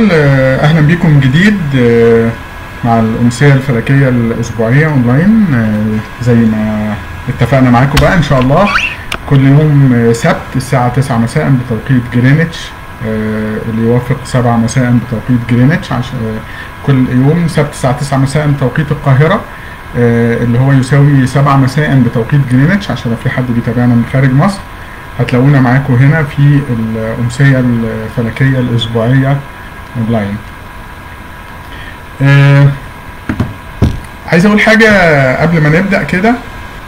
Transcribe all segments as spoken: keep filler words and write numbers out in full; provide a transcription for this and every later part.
الكل، آه، اهلا بيكم من جديد آه، مع الامسيه الفلكيه الاسبوعيه اونلاين. آه، زي ما اتفقنا معاكم بقى ان شاء الله كل يوم آه، سبت الساعه تسعة مساء بتوقيت جرينتش، آه، اللي يوافق سبعة مساء بتوقيت جرينتش، عشان آه، كل يوم سبت الساعه تسعة مساء بتوقيت القاهره، آه، اللي هو يساوي سبعة مساء بتوقيت جرينتش عشان لو في حد بيتابعنا من خارج مصر. هتلاقونا معاكم هنا في الأمسية الفلكية الأسبوعية أونلاين. آه عايز أقول حاجة قبل ما نبدأ كده،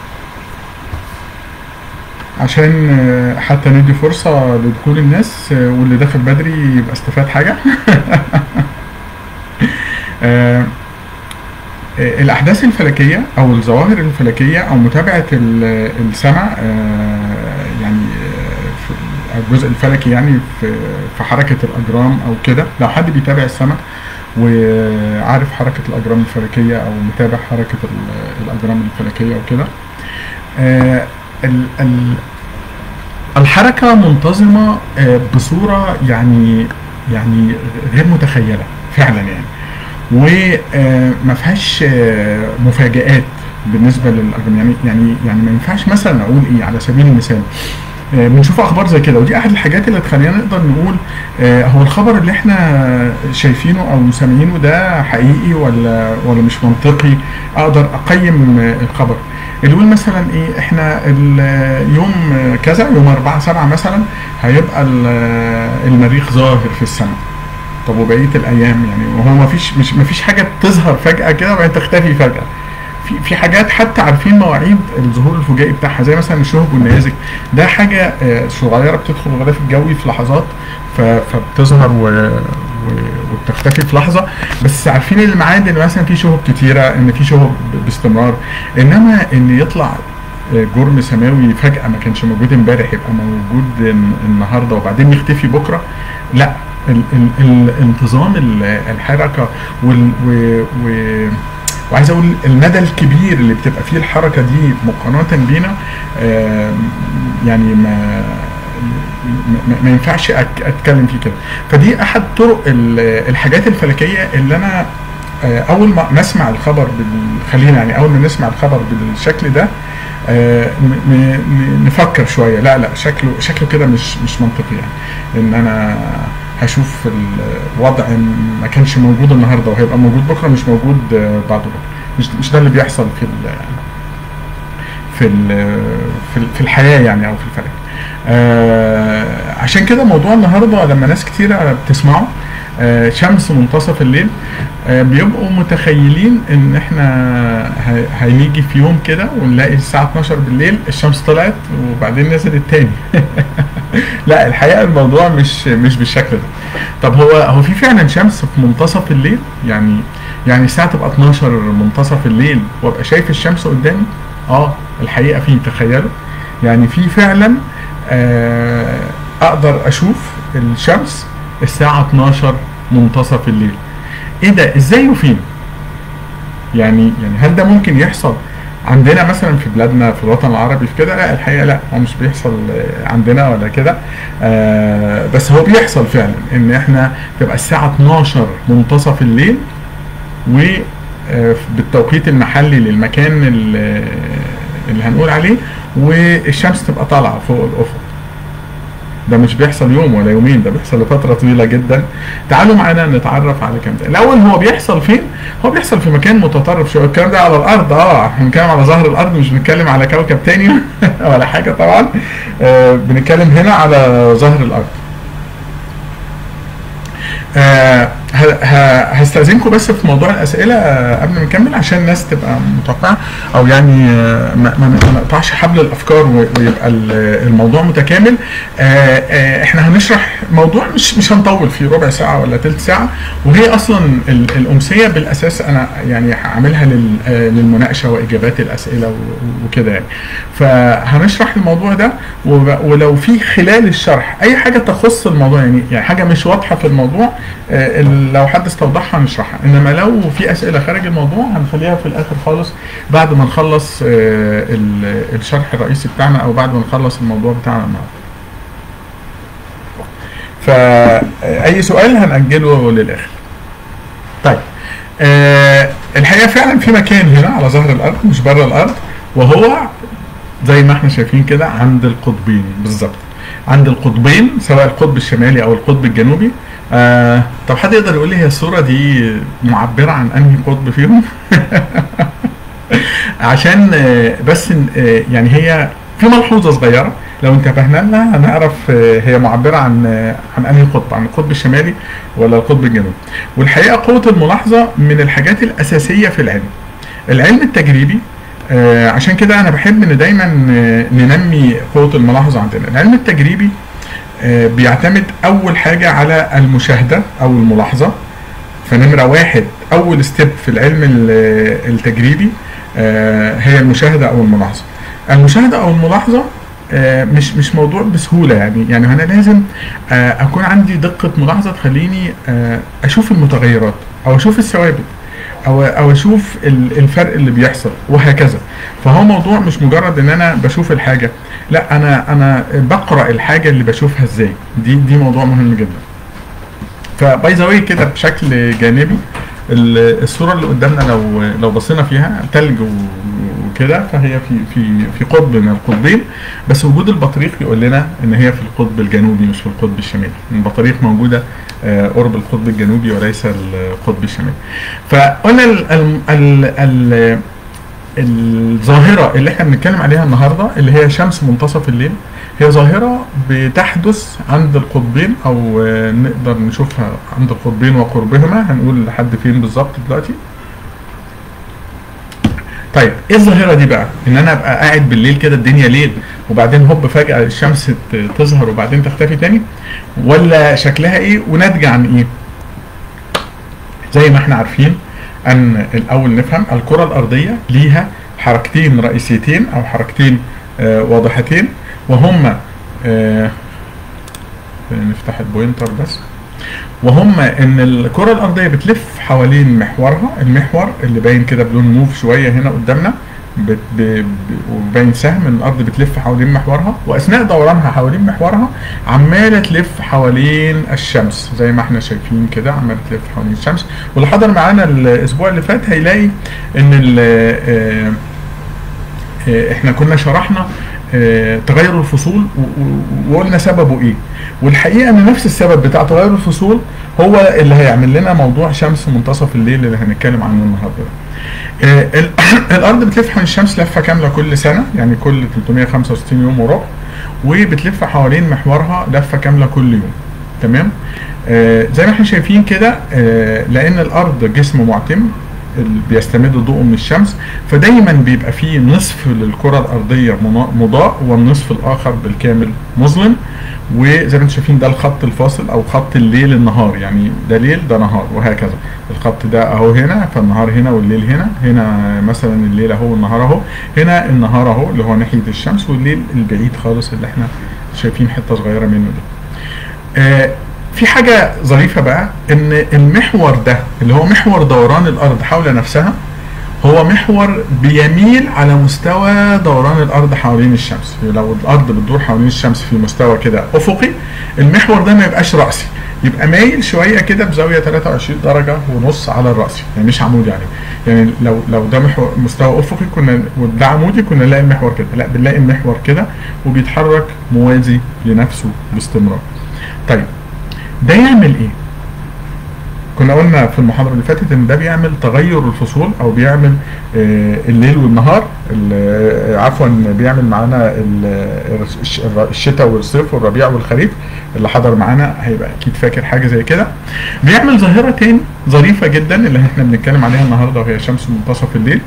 عشان آه حتى ندي فرصة لدخول الناس، آه واللي دخل بدري يبقى استفاد حاجة. آه الأحداث الفلكية أو الظواهر الفلكية أو متابعة السماء، آه يعني الجزء الفلكي يعني في في حركة الأجرام أو كده، لو حد بيتابع السماء وعارف حركة الأجرام الفلكية أو متابع حركة الأجرام الفلكية وكده، آه الحركة منتظمة آه بصورة يعني يعني غير متخيلة فعلا يعني، وما فيهاش مفاجآت بالنسبة للأجرام. يعني يعني يعني ما ينفعش مثلا أقول إيه على سبيل المثال، بنشوف اخبار زي كده، ودي احد الحاجات اللي تخلينا نقدر نقول هو الخبر اللي احنا شايفينه او سامعينه ده حقيقي ولا ولا مش منطقي، اقدر اقيم الخبر. اللي يقول مثلا ايه، احنا اليوم كذا يوم أربعة سبعة مثلا هيبقى المريخ ظاهر في السماء، طب وبقيه الايام يعني وهو ما فيش مش ما فيش حاجه تظهر فجاه كده وبعدين تختفي فجاه. في في حاجات حتى عارفين مواعيد الظهور الفجائي بتاعها، زي مثلا الشهب والنيازك، ده حاجه صغيره بتدخل الغلاف الجوي في لحظات فبتظهر وبتختفي في لحظه، بس عارفين الميعاد ان مثلا في شهب كتيره، ان في شهب باستمرار، انما ان يطلع جرم سماوي فجاه ما كانش موجود امبارح يبقى موجود النهارده وبعدين يختفي بكره، لا. ال ال الانتظام الحركه وال و وعايز اقول المدى الكبير اللي بتبقى فيه الحركه دي مقارنه بينا، آه يعني ما ما ينفعش اتكلم فيه كده. فدي احد طرق الحاجات الفلكيه اللي انا آه اول ما نسمع الخبر خلينا يعني اول ما نسمع الخبر بالشكل ده آه نفكر شويه، لا لا شكله شكله كده مش مش منطقي، يعني ان انا هشوف الوضع ما كانش موجود النهارده وهيبقى موجود بكره، مش موجود بعد بكره، مش مش ده اللي بيحصل في ال في ال في الحياه يعني او في الفلك. آه عشان كده موضوع النهارده لما ناس كتيره بتسمعه آه شمس منتصف الليل، آه بيبقوا متخيلين ان احنا هنيجي في يوم كده ونلاقي الساعه اتناشر بالليل الشمس طلعت وبعدين نزلت تاني. لا، الحقيقه الموضوع مش مش بالشكل ده. طب هو هو في فعلا شمس في منتصف الليل؟ يعني يعني الساعه تبقى اتناشر منتصف الليل وابقى شايف الشمس قدامي؟ اه الحقيقه في، تخيلوا يعني في فعلا آه اقدر اشوف الشمس الساعه اتناشر منتصف الليل. ايه ده؟ ازاي وفين؟ يعني يعني هل ده ممكن يحصل عندنا مثلا في بلادنا في الوطن العربي في كده؟ لا الحقيقه لا، هو مش بيحصل عندنا ولا كده، آه بس هو بيحصل فعلا ان احنا تبقى الساعه اتناشر منتصف الليل وبالتوقيت المحلي للمكان اللي, اللي هنقول عليه، والشمس تبقى طالعه فوق الافق. ده مش بيحصل يوم ولا يومين، ده بيحصل لفتره طويله جدا. تعالوا معانا نتعرف على كام ده. الاول هو بيحصل فين؟ هو بيحصل في مكان متطرف شويه. الكلام ده على الارض، اه احنا بنتكلم على ظهر الارض، مش بنتكلم على كوكب تاني ولا حاجه طبعا. آه بنتكلم هنا على ظهر الارض. آه هستأذنكم بس في موضوع الأسئلة قبل ما نكمل عشان الناس تبقى متوقعة، أو يعني ما نقطعش حبل الأفكار ويبقى الموضوع متكامل. آه آه احنا هنشرح موضوع مش مش هنطول فيه ربع ساعة ولا تلت ساعة، وهي أصلا الأمسية بالأساس أنا يعني هعملها للمناقشة وإجابات الأسئلة وكده يعني. فهنشرح الموضوع ده، ولو في خلال الشرح أي حاجة تخص الموضوع يعني يعني حاجة مش واضحة في الموضوع آه لو حد استوضحها هنشرحها، انما لو في اسئله خارج الموضوع هنخليها في الاخر خالص بعد ما نخلص آه الشرح الرئيسي بتاعنا او بعد ما نخلص الموضوع بتاعنا النهارده. فاي سؤال هنأجله للاخر. طيب آه الحقيقه فعلا في مكان هنا على ظهر الارض مش بره الارض، وهو زي ما احنا شايفين كده عند القطبين بالظبط، عند القطبين سواء القطب الشمالي او القطب الجنوبي. آه طب حد يقدر يقول لي هي الصوره دي معبره عن انهي قطب فيهم؟ عشان آه بس آه يعني هي في ملحوظه صغيره لو انتبهنا لها هنعرف آه هي معبره عن آه عن انهي قطب، عن القطب الشمالي ولا القطب الجنوبي. والحقيقه قوه الملاحظه من الحاجات الاساسيه في العلم، العلم التجريبي. آه عشان كده انا بحب ان دايما آه ننمي قوه الملاحظه عندنا. العلم التجريبي آه بيعتمد اول حاجه على المشاهده او الملاحظه. فنمره واحد اول ستيب في العلم التجريبي آه هي المشاهده او الملاحظه. المشاهده او الملاحظه آه مش مش موضوع بسهوله، يعني يعني انا لازم آه اكون عندي دقه ملاحظه تخليني آه اشوف المتغيرات او اشوف الثوابت او او اشوف الفرق اللي بيحصل وهكذا. فهو موضوع مش مجرد ان انا بشوف الحاجه، لا انا انا بقرا الحاجه اللي بشوفها ازاي. دي دي موضوع مهم جدا. فباي ذا واي كده بشكل جانبي الصوره اللي قدامنا لو لو بصينا فيها ثلج وكده، فهي في في في قطب من القطبين، بس وجود البطريق يقول لنا ان هي في القطب الجنوبي مش في القطب الشمالي. البطريق موجوده قرب القطب الجنوبي وليس القطب الشمالي. فقلنا ال ال ال ال الظاهره اللي احنا بنتكلم عليها النهارده اللي هي شمس منتصف الليل، هي ظاهره بتحدث عند القطبين او نقدر نشوفها عند القطبين وقربهما. هنقول لحد فين بالظبط دلوقتي. طيب ايه الظاهره دي بقى؟ ان انا ابقى قاعد بالليل كده الدنيا ليل وبعدين هوب فجاه الشمس تظهر وبعدين تختفي تاني، ولا شكلها ايه وناتجه عن ايه؟ زي ما احنا عارفين ان الاول نفهم الكره الارضيه ليها حركتين رئيسيتين او حركتين آه واضحتين، وهما آه نفتح البوينتر بس، وهما ان الكره الارضيه بتلف حوالين محورها، المحور اللي باين كده بلون موف شويه هنا قدامنا وباين سهم ان الارض بتلف حوالين محورها، واثناء دورانها حوالين محورها عماله تلف حوالين الشمس زي ما احنا شايفين كده، عماله تلف حوالين الشمس. واللي حضر معانا الاسبوع اللي فات هيلاقي ان اه اه احنا كنا شرحنا اه تغير الفصول وقلنا سببه ايه، والحقيقه ان نفس السبب بتاع تغير الفصول هو اللي هيعمل لنا موضوع شمس منتصف الليل اللي هنتكلم عنه النهارده. آه الارض بتلف حوالين الشمس لفه كامله كل سنه، يعني كل ثلاثمائة وخمسة وستين يوم وربع، وبتلف حوالين محورها لفه كامله كل يوم. تمام؟ آه زي ما احنا شايفين كده، آه لان الارض جسم معتم بيستمد ضوءه من الشمس، فدايما بيبقى فيه نصف للكره الارضيه مضاء والنصف الاخر بالكامل مظلم. وزي ما انتم شايفين ده الخط الفاصل او خط الليل النهار، يعني ده ليل ده نهار وهكذا. الخط ده اهو هنا، فالنهار هنا والليل هنا، هنا مثلا الليل اهو والنهار اهو، هنا النهار اهو اللي هو ناحيه الشمس، والليل البعيد خالص اللي احنا شايفين حته صغيره منه دي. آه في حاجه ظريفه بقى، ان المحور ده اللي هو محور دوران الارض حول نفسها هو محور بيميل على مستوى دوران الارض حوالين الشمس. لو الارض بتدور حوالين الشمس في مستوى كده افقي، المحور ده ما يبقاش راسي، يبقى مايل شويه كده بزاويه ثلاثة وعشرين درجه ونص على الراسي، يعني مش عمودي يعني. يعني لو لو ده محور مستوى افقي كنا وده عمودي كنا نلاقي المحور كده، لا بنلاقي المحور كده وبيتحرك موازي لنفسه باستمرار. طيب ده يعمل ايه؟ كنا قلنا في المحاضرة اللي فاتت ان ده بيعمل تغير الفصول او بيعمل آه الليل والنهار، عفوا بيعمل معانا الشتاء والصيف والربيع والخريف. اللي حضر معانا هيبقى اكيد فاكر حاجة زي كده. بيعمل ظاهرة تاني ظريفة جدا اللي احنا بنتكلم عليها النهاردة، وهي شمس منتصف الليل.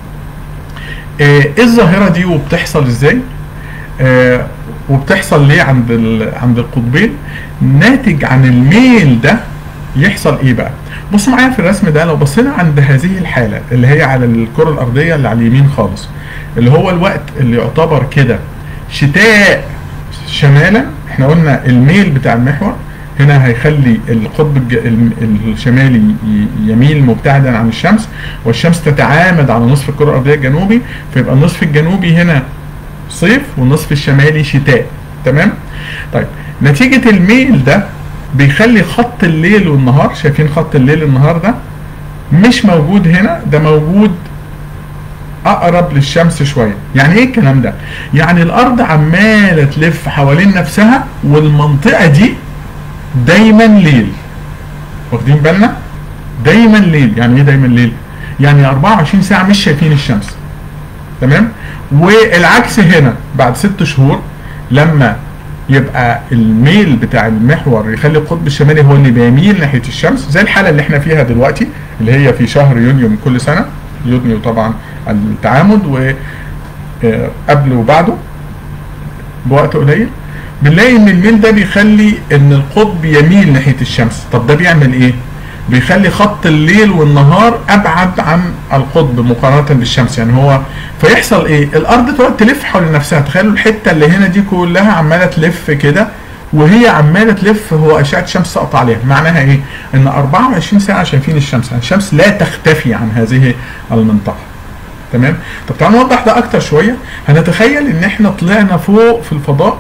آه ايه الظاهرة دي وبتحصل ازاي؟ آه وبتحصل ليه عند عند القطبين؟ ناتج عن الميل ده يحصل ايه بقى؟ بصوا معايا في الرسم ده، لو بصينا عند هذه الحالة اللي هي على الكرة الأرضية اللي على اليمين خالص، اللي هو الوقت اللي يعتبر كده شتاء شمالا، احنا قلنا الميل بتاع المحور هنا هيخلي القطب الشمالي يميل مبتعدا عن الشمس، والشمس تتعامد على نصف الكرة الأرضية الجنوبي، فيبقى النصف الجنوبي هنا صيف والنصف الشمالي شتاء. تمام؟ طيب نتيجة الميل ده بيخلي خط الليل والنهار، شايفين خط الليل والنهار ده مش موجود هنا، ده موجود اقرب للشمس شويه. يعني ايه الكلام ده؟ يعني الارض عماله تلف حوالين نفسها والمنطقه دي دايما ليل. واخدين بالنا؟ دايما ليل. يعني ايه دايما ليل؟ يعني أربعة وعشرين ساعه مش شايفين الشمس. تمام؟ والعكس هنا بعد ست شهور لما يبقى الميل بتاع المحور يخلي القطب الشمالي هو اللي بيميل ناحيه الشمس، زي الحاله اللي احنا فيها دلوقتي اللي هي في شهر يونيو من كل سنه. يونيو طبعا التعامد، وقبله وبعده بوقت قليل بنلاقي ان الميل ده بيخلي ان القطب يميل ناحيه الشمس. طب ده بيعمل ايه؟ بيخلي خط الليل والنهار ابعد عن القطب مقارنه بالشمس. يعني هو فيحصل ايه؟ الارض تقعد تلف حول نفسها. تخيلوا الحته اللي هنا دي كلها عماله تلف كده، وهي عماله تلف هو اشعه الشمس سقط عليها. معناها ايه؟ ان أربعة وعشرين ساعه شايفين الشمس. يعني الشمس لا تختفي عن هذه المنطقه. تمام؟ طب تعالوا نوضح ده اكتر شويه. هنتخيل ان احنا طلعنا فوق في الفضاء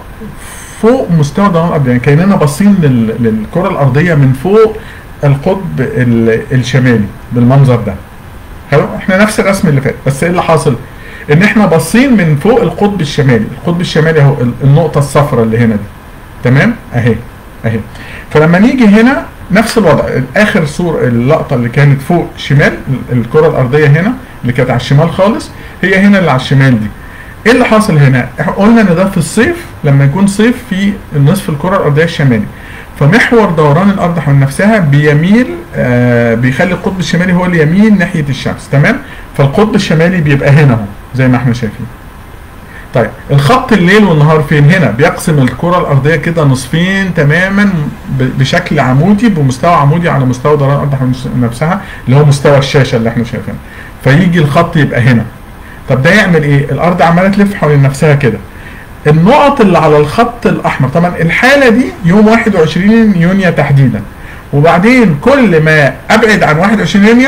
فوق مستوى دوران الارض، يعني كاننا باصين للكره الارضيه من فوق القطب الشمالي بالمنظر ده. حلو؟ احنا نفس الرسم اللي فات، بس ايه اللي حاصل؟ ان احنا باصين من فوق القطب الشمالي. القطب الشمالي اهو النقطه الصفراء اللي هنا دي. تمام؟ اهي اهي. فلما نيجي هنا نفس الوضع. اخر صور اللقطه اللي كانت فوق شمال الكره الارضيه هنا اللي كانت على الشمال خالص، هي هنا اللي على الشمال دي. ايه اللي حاصل هنا؟ قلنا ان ده في الصيف، لما يكون صيف في النصف الكره الارضيه الشمالي، فمحور دوران الارض حول نفسها بيميل آه بيخلي القطب الشمالي هو اللي يميل ناحيه الشمس. تمام؟ فالقطب الشمالي بيبقى هنا اهو زي ما احنا شايفين. طيب الخط الليل والنهار فين؟ هنا بيقسم الكره الارضيه كده نصفين تماما بشكل عمودي، بمستوى عمودي على مستوى دوران الارض حول نفسها اللي هو مستوى الشاشه اللي احنا شايفينه. فيجي الخط يبقى هنا. طب ده يعمل ايه؟ الارض عماله تلف حول نفسها كده. النقط اللي على الخط الاحمر، طبعا الحاله دي يوم واحد وعشرين يونيو تحديدا، وبعدين كل ما ابعد عن واحد وعشرين يونيو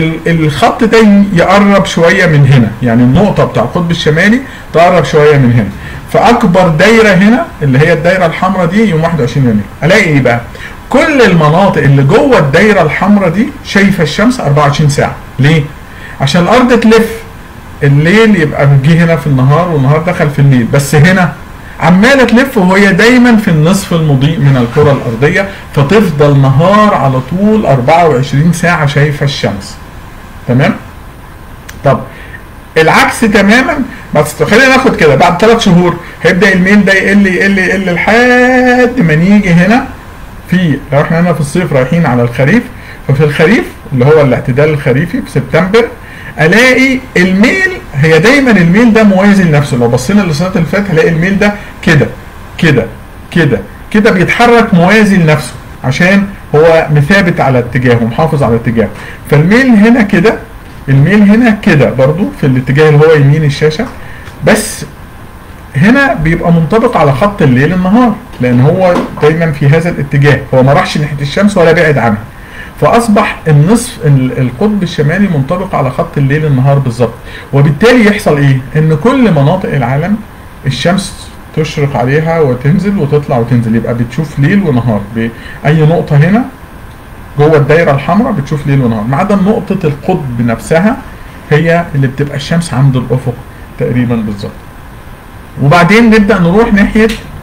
الخط ده يقرب شويه من هنا، يعني النقطه بتاع القطب الشمالي تقرب شويه من هنا. فاكبر دايره هنا اللي هي الدايره الحمراء دي يوم واحد وعشرين يونيو. الاقي ايه بقى؟ كل المناطق اللي جوه الدايره الحمراء دي شايفه الشمس أربعة وعشرين ساعه. ليه؟ عشان الارض تلف، الليل يبقى جه هنا في النهار والنهار دخل في الليل، بس هنا عماله تلف وهي دايما في النصف المضيء من الكره الارضيه، فتفضل نهار على طول أربعة وعشرين ساعه شايفه الشمس. تمام؟ طب العكس تماما، بس خلينا ناخد كده بعد ثلاث شهور هيبدا الميل ده يقل يقل يقل لحد ما نيجي هنا في، لو احنا هنا في الصيف رايحين على الخريف، ففي الخريف اللي هو الاعتدال الخريفي في سبتمبر الاقي الميل، هي دايما الميل ده موازي لنفسه. لو بصينا للسنوات اللي فاتت هلاقي الميل ده كده كده كده كده بيتحرك موازي لنفسه عشان هو مثابت على اتجاهه ومحافظ على اتجاهه. فالميل هنا كده، الميل هنا كده برضو في الاتجاه اللي هو يمين الشاشه، بس هنا بيبقى منطبق على خط الليل النهار لان هو دايما في هذا الاتجاه، هو ما راحش ناحيه الشمس ولا بعد عنها. فاصبح النصف القطب الشمالي منطبق على خط الليل النهار بالظبط، وبالتالي يحصل ايه؟ ان كل مناطق العالم الشمس تشرق عليها وتنزل وتطلع وتنزل، يبقى بتشوف ليل ونهار باي نقطه هنا جوه الدايره الحمراء بتشوف ليل ونهار، ما عدا نقطه القطب نفسها هي اللي بتبقى الشمس عند الافق تقريبا بالظبط. وبعدين نبدا نروح ناحيه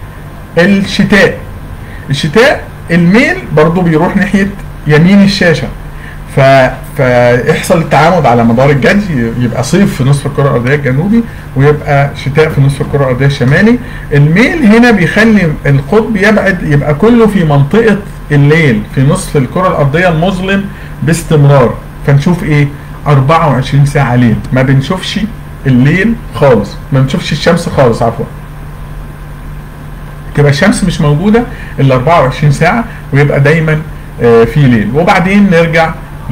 الشتاء. الشتاء الميل برضو بيروح ناحيه يمين الشاشه، ف... فيحصل التعامد على مدار الجدي، يبقى صيف في نصف الكره الارضيه الجنوبي ويبقى شتاء في نصف الكره الارضيه الشمالي. الميل هنا بيخلي القطب يبعد، يبقى كله في منطقه الليل في نصف الكره الارضيه المظلم باستمرار، فنشوف ايه؟ أربعة وعشرين ساعه ليل، ما بنشوفش الليل خالص، ما بنشوفش الشمس خالص عفوا، تبقى الشمس مش موجوده الا أربعة وعشرين ساعه ويبقى دايما في ليل. وبعدين نرجع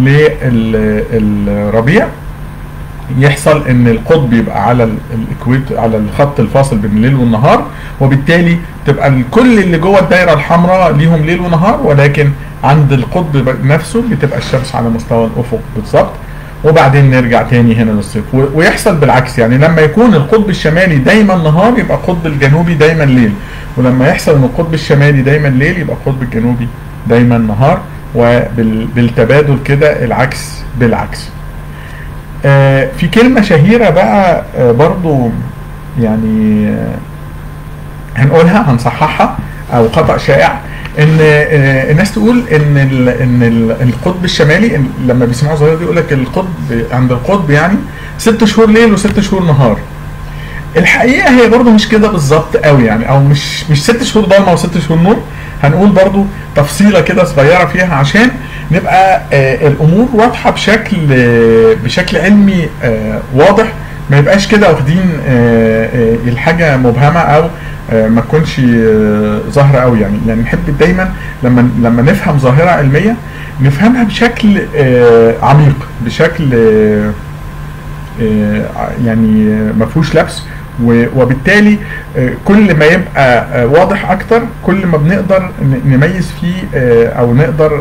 للربيع، يحصل ان القطب يبقى على الاكويت على الخط الفاصل بين الليل والنهار، وبالتالي تبقى كل اللي جوه الدايره الحمراء ليهم ليل ونهار، ولكن عند القطب نفسه بتبقى الشمس على مستوى الافق بالظبط. وبعدين نرجع تاني هنا للصيف، ويحصل بالعكس، يعني لما يكون القطب الشمالي دايما نهار يبقى القطب الجنوبي دايما ليل، ولما يحصل ان القطب الشمالي دايما ليل يبقى القطب الجنوبي دايما نهار، وبالتبادل كده العكس بالعكس. آه في كلمة شهيرة بقى آه برضو يعني آه هنقولها هنصححها، او خطأ شائع، ان آه الناس تقول ان ال ان ال القطب الشمالي لما بيسمعوا الظاهرة دي يقول لك القطب عند القطب يعني ست شهور ليل وست شهور نهار. الحقيقة هي برضو مش كده بالظبط قوي يعني، او مش مش ست شهور ضلمة وست شهور نور. هنقول برضو تفصيلة كده صغيرة فيها عشان نبقى آه الامور واضحة بشكل آه بشكل علمي آه واضح، ما يبقاش كده واخدين آه آه الحاجة مبهمة او آه ما تكونش آه ظاهرة قوي يعني. يعني نحب دايما لما لما نفهم ظاهرة علمية نفهمها بشكل آه عميق، بشكل آه آه يعني ما فيهوش لبس، وبالتالي كل ما يبقى واضح اكتر كل ما بنقدر نميز فيه او نقدر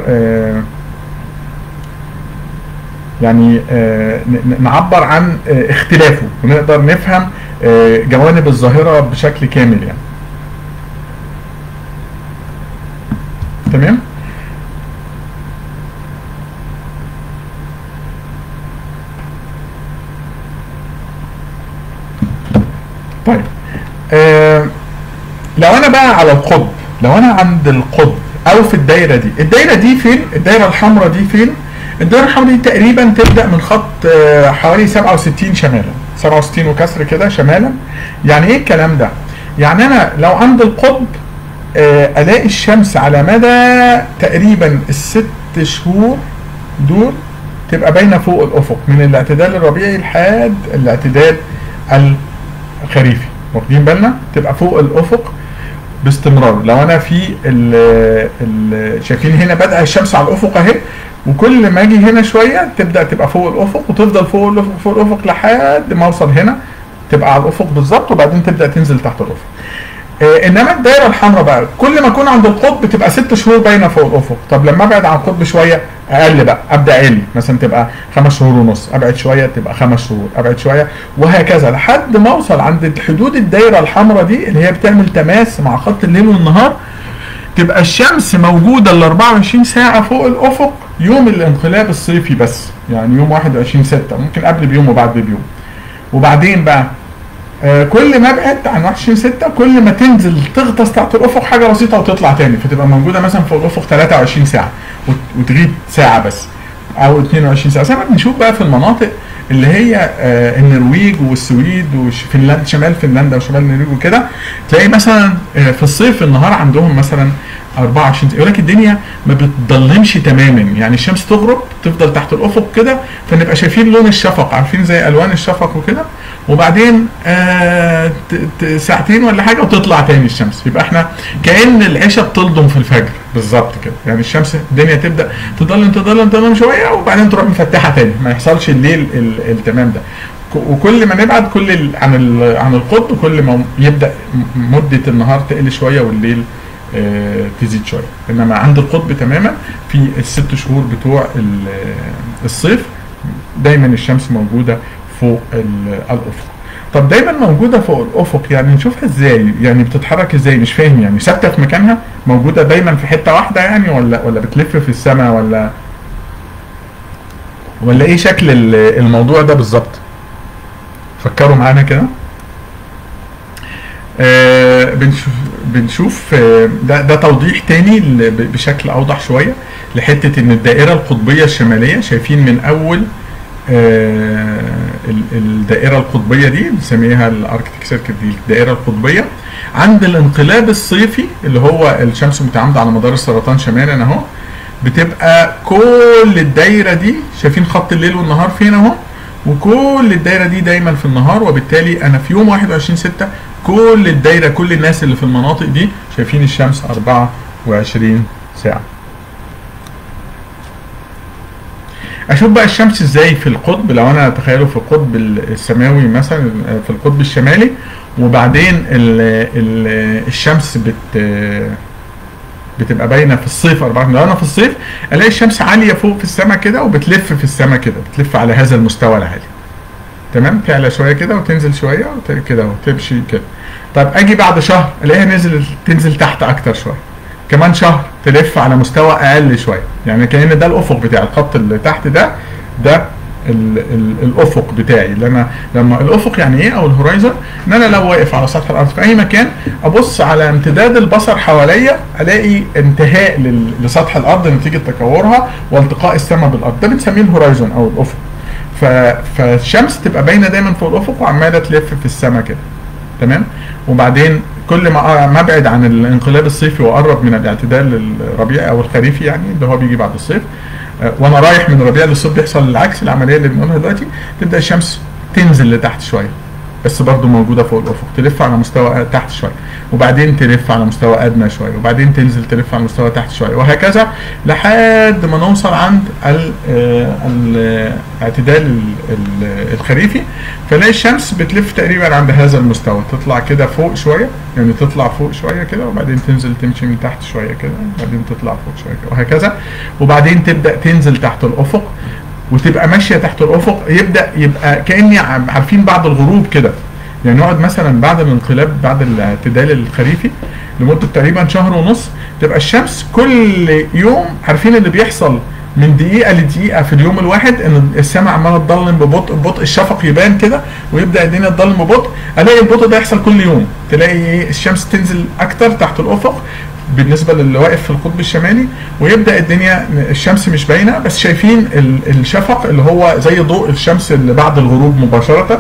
يعني نعبر عن اختلافه، ونقدر نفهم جوانب الظاهرة بشكل كامل يعني. تمام؟ طيب آه لو انا بقى على القطب، لو انا عند القطب او في الدايره دي، الدايره دي فين؟ الدايره الحمراء دي فين؟ الدايره الحمراء دي تقريبا تبدا من خط آه حوالي سبعة وستين شمالا، سبعة وستين وكسر كده شمالا. يعني ايه الكلام ده؟ يعني انا لو عند القطب آه الاقي الشمس على مدى تقريبا الست شهور دول تبقى باينه فوق الافق من الاعتدال الربيعي لحد الاعتدال الخريفي، واخدين بالنا؟ تبقى فوق الافق باستمرار. لو انا في ال ال شايفين هنا بدأ الشمس على الافق اهي، وكل ما اجي هنا شويه تبدا تبقى فوق الافق وتفضل فوق الافق فوق الافق لحد ما اوصل هنا تبقى على الافق بالظبط، وبعدين تبدا تنزل تحت الافق. آه انما الدايره الحمراء بقى كل ما اكون عند القطب تبقى ست شهور باينه فوق الافق. طب لما ابعد عن القطب شويه اقل بقى، ابدا اقل مثلا تبقى خمس شهور ونص، ابعد شويه تبقى خمس شهور، ابعد شويه، وهكذا لحد ما اوصل عند حدود الدايره الحمراء دي اللي هي بتعمل تماس مع خط الليل والنهار، تبقى الشمس موجوده ال أربعة وعشرين ساعه فوق الافق يوم الانقلاب الصيفي بس، يعني يوم واحد وعشرين ستة، ممكن قبل بيوم وبعد بيوم. وبعدين بقى آه كل ما ابعد عن واحد وعشرين ستة كل ما تنزل تغطس تحت الافق حاجه بسيطه وتطلع تاني، فتبقى موجوده مثلا فوق الافق ثلاثة وعشرين ساعه وتغيب ساعه بس او اثنين وعشرين ساعه. زي ما بنشوف بقى في المناطق اللي هي آه النرويج والسويد وفنلندا، شمال فنلندا وشمال النرويج وكده، تلاقي مثلا آه في الصيف النهار عندهم مثلا أربعة وعشرين ساعه، يقول لك الدنيا ما بتضلمش تماما، يعني الشمس تغرب تفضل تحت الافق كده فنبقى شايفين لون الشفق، عارفين زي الوان الشفق وكده، وبعدين آه ساعتين ولا حاجه وتطلع تاني الشمس. يبقى احنا كأن العشاء بتلضم في الفجر بالظبط كده، يعني الشمس الدنيا تبدا تضلم تضلم تضلم شويه وبعدين تروح مفتحه تاني، ما يحصلش الليل التمام ده. وكل ما نبعد كل عن عن القطب كل ما يبدا مده النهار تقل شويه والليل آه تزيد شويه. انما عند القطب تماما في الست شهور بتوع الصيف دايما الشمس موجوده فوق الافق. طب دايما موجوده فوق الافق يعني نشوفها ازاي؟ يعني بتتحرك ازاي؟ مش فاهم يعني، ثابته في مكانها موجوده دايما في حته واحده يعني، ولا ولا بتلف في السماء، ولا ولا ايه شكل الموضوع ده بالظبط؟ فكروا معانا كده. آه بنشوف بنشوف آه ده ده توضيح تاني بشكل اوضح شويه لحته ان الدائره القطبيه الشماليه، شايفين من اول آه الدائره القطبيه دي بنسميها الاركتيك سيركل، دي الدائره القطبيه عند الانقلاب الصيفي اللي هو الشمس متعامده على مدار السرطان شمالا اهو، بتبقى كل الدايره دي شايفين خط الليل والنهار فين اهو، وكل الدايره دي دايما في النهار، وبالتالي انا في يوم واحد وعشرين ستة كل الدايره كل الناس اللي في المناطق دي شايفين الشمس أربعة وعشرين ساعه. اشوف بقى الشمس ازاي في القطب، لو انا اتخيله في القطب السماوي مثلا في القطب الشمالي، وبعدين ال ال الشمس بت بتبقى باينه في الصيف أربعة، لو انا في الصيف الاقي الشمس عاليه فوق في السماء كده وبتلف في السماء كده، بتلف على هذا المستوى العالي، تمام، تعلى شويه كده وتنزل شويه كده وتمشي كده. طب اجي بعد شهر الاقيها نزلت تنزل تحت اكتر شويه كمان شهر تلف على مستوى اقل شويه، يعني كأن ده الافق بتاع الخط اللي تحت ده، ده ال ال الافق بتاعي اللي انا لما الافق يعني ايه او الهورايزون، ان انا لو واقف على سطح الارض في اي مكان ابص على امتداد البصر حواليا الاقي انتهاء لسطح الارض نتيجه تكورها والتقاء السماء بالارض، ده بنسميه الهورايزون او الافق. فالشمس تبقى باينه دايما فوق الافق وعماله تلف في السماء كده، تمام. وبعدين كل ما ما ابعد عن الانقلاب الصيفي واقرب من الاعتدال الربيعي او الخريفي يعني اللي هو بيجي بعد الصيف، وانا رايح من الربيع للصيف بيحصل العكس، العمليه اللي بنقولها دلوقتي تبدا الشمس تنزل لتحت شويه بس برضو موجوده فوق الافق، تلف على مستوى تحت شويه وبعدين تلف على مستوى ادنى شويه وبعدين تنزل تلف على مستوى تحت شويه وهكذا لحد ما نوصل عند الاعتدال الخريفي، فنلاقي الشمس بتلف تقريبا عند هذا المستوى، تطلع كده فوق شويه، يعني تطلع فوق شويه كده وبعدين تنزل تمشي من تحت شويه كده وبعدين تطلع فوق شويه كده وهكذا، وبعدين تبدا تنزل تحت الافق وتبقى ماشيه تحت الافق، يبدا يبقى كاني عارفين بعد الغروب كده، يعني نقعد مثلا بعد الانقلاب بعد الاعتدال الخريفي لمده تقريبا شهر ونص، تبقى الشمس كل يوم عارفين اللي بيحصل من دقيقه لدقيقه في اليوم الواحد، ان السماء عماله تضلم ببطء ببطء، الشفق يبان كده ويبدا الدنيا تضلم ببطء، الاقي البطء ده يحصل كل يوم، تلاقي الشمس تنزل اكتر تحت الافق بالنسبه للي واقف في القطب الشمالي، ويبدا الدنيا الشمس مش باينه بس شايفين الشفق اللي هو زي ضوء الشمس اللي بعد الغروب مباشره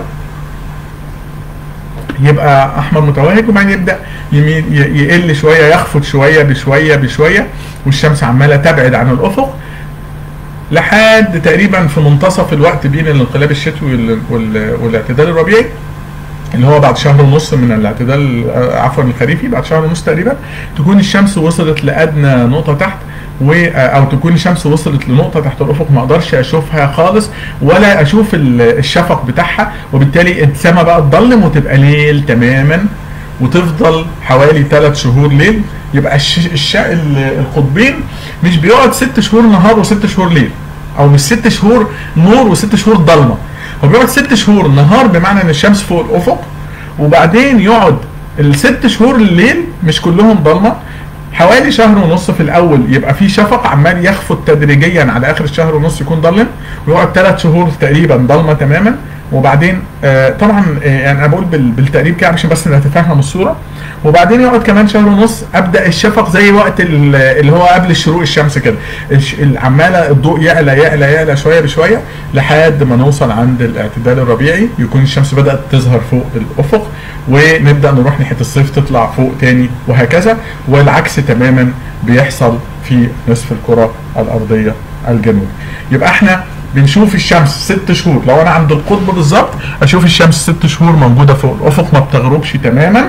يبقى احمر متوهج، وبعدين يبدا يميل يقل شويه يخفض شويه بشويه بشويه والشمس عماله تبعد عن الافق لحد تقريبا في منتصف الوقت بين الانقلاب الشتوي والاعتدال الربيعي اللي هو بعد شهر ونص من الاعتدال عفوا الخريفي، بعد شهر ونص تقريبا تكون الشمس وصلت لادنى نقطه تحت، و او تكون الشمس وصلت لنقطه تحت الافق ما اقدرش اشوفها خالص ولا اشوف الشفق بتاعها، وبالتالي السماء بقى تضلم وتبقى ليل تماما وتفضل حوالي ثلاث شهور ليل، يبقى الش... القطبين مش بيقعد ست شهور نهار وست شهور ليل، او مش ست شهور نور وست شهور ضلمه، هو بيقعد ست شهور نهار بمعنى ان الشمس فوق الافق، وبعدين يقعد الست شهور الليل مش كلهم ضلمه، حوالي شهر ونص في الاول يبقى في شفق عمال يخفض تدريجيا على اخر الشهر ونص يكون ضلم، ويقعد ثلاث شهور تقريبا ضلمه تماما، وبعدين آه طبعا آه يعني انا بقول بالتقريب كده عشان بس نتفهم الصوره، وبعدين يقعد كمان شهر ونص ابدا الشفق زي وقت اللي هو قبل شروق الشمس كده، عماله الضوء يعلى يعلى يعلى شويه بشويه لحد ما نوصل عند الاعتدال الربيعي يكون الشمس بدات تظهر فوق الافق، ونبدا نروح ناحيه الصيف تطلع فوق تاني وهكذا، والعكس تماما بيحصل في نصف الكره الارضيه الجنوبي. يبقى احنا بنشوف الشمس ست شهور، لو انا عند القطب بالظبط اشوف الشمس ست شهور موجوده فوق الافق ما بتغربش تماما،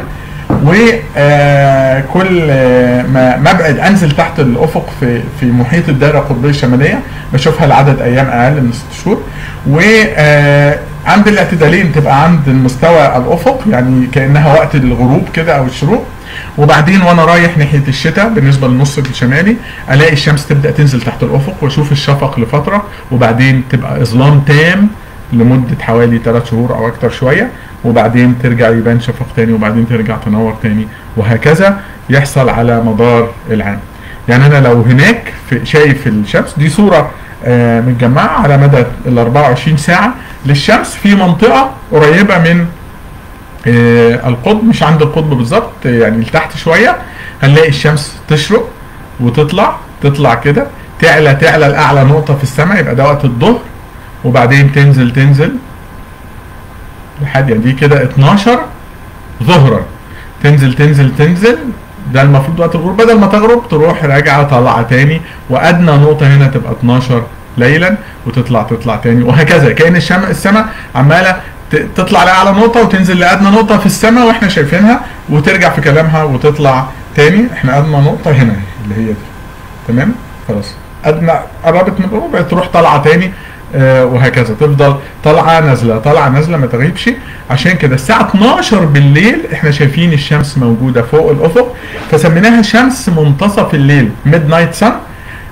وكل ما مبعد انزل تحت الافق في في محيط الدائره القطبيه الشماليه بشوفها لعدد ايام اقل من ست شهور، وعند الاعتدالين تبقى عند المستوى الافق يعني كانها وقت الغروب كده او الشروق، وبعدين وانا رايح ناحيه الشتاء بالنسبه للنص الشمالي الاقي الشمس تبدا تنزل تحت الافق واشوف الشفق لفتره، وبعدين تبقى اظلام تام لمده حوالي ثلاث شهور او اكتر شويه، وبعدين ترجع يبان شفق تاني وبعدين ترجع تنور تاني، وهكذا يحصل على مدار العام. يعني انا لو هناك في شايف الشمس دي صوره آه متجمعه على مدى ال أربعة وعشرين ساعه للشمس في منطقه قريبه من آه القطب، مش عند القطب بالظبط يعني لتحت شويه، هنلاقي الشمس تشرق وتطلع تطلع كده تعلى تعلى لاعلى نقطه في السماء، يبقى ده وقت الظهر، وبعدين تنزل تنزل لحد يعني دي كده اتناشر ظهرا، تنزل تنزل تنزل، ده المفروض وقت الغروب، بدل ما تغرب تروح راجعه طالعه تاني، وادنى نقطه هنا تبقى اتناشر ليلا وتطلع تطلع تاني وهكذا، كأن الشمس السماء عماله تطلع لاعلى نقطه وتنزل لادنى نقطه في السماء واحنا شايفينها، وترجع في كلامها وتطلع تاني، احنا ادنى نقطه هنا اللي هي دي، تمام خلاص ادنى قربت من الربع تروح طالعه تاني آه وهكذا، تفضل طالعه نازله طالعه نازله ما تغيبش. عشان كده الساعه اتناشر بالليل احنا شايفين الشمس موجوده فوق الافق، فسميناها شمس منتصف الليل ميد نايت سان،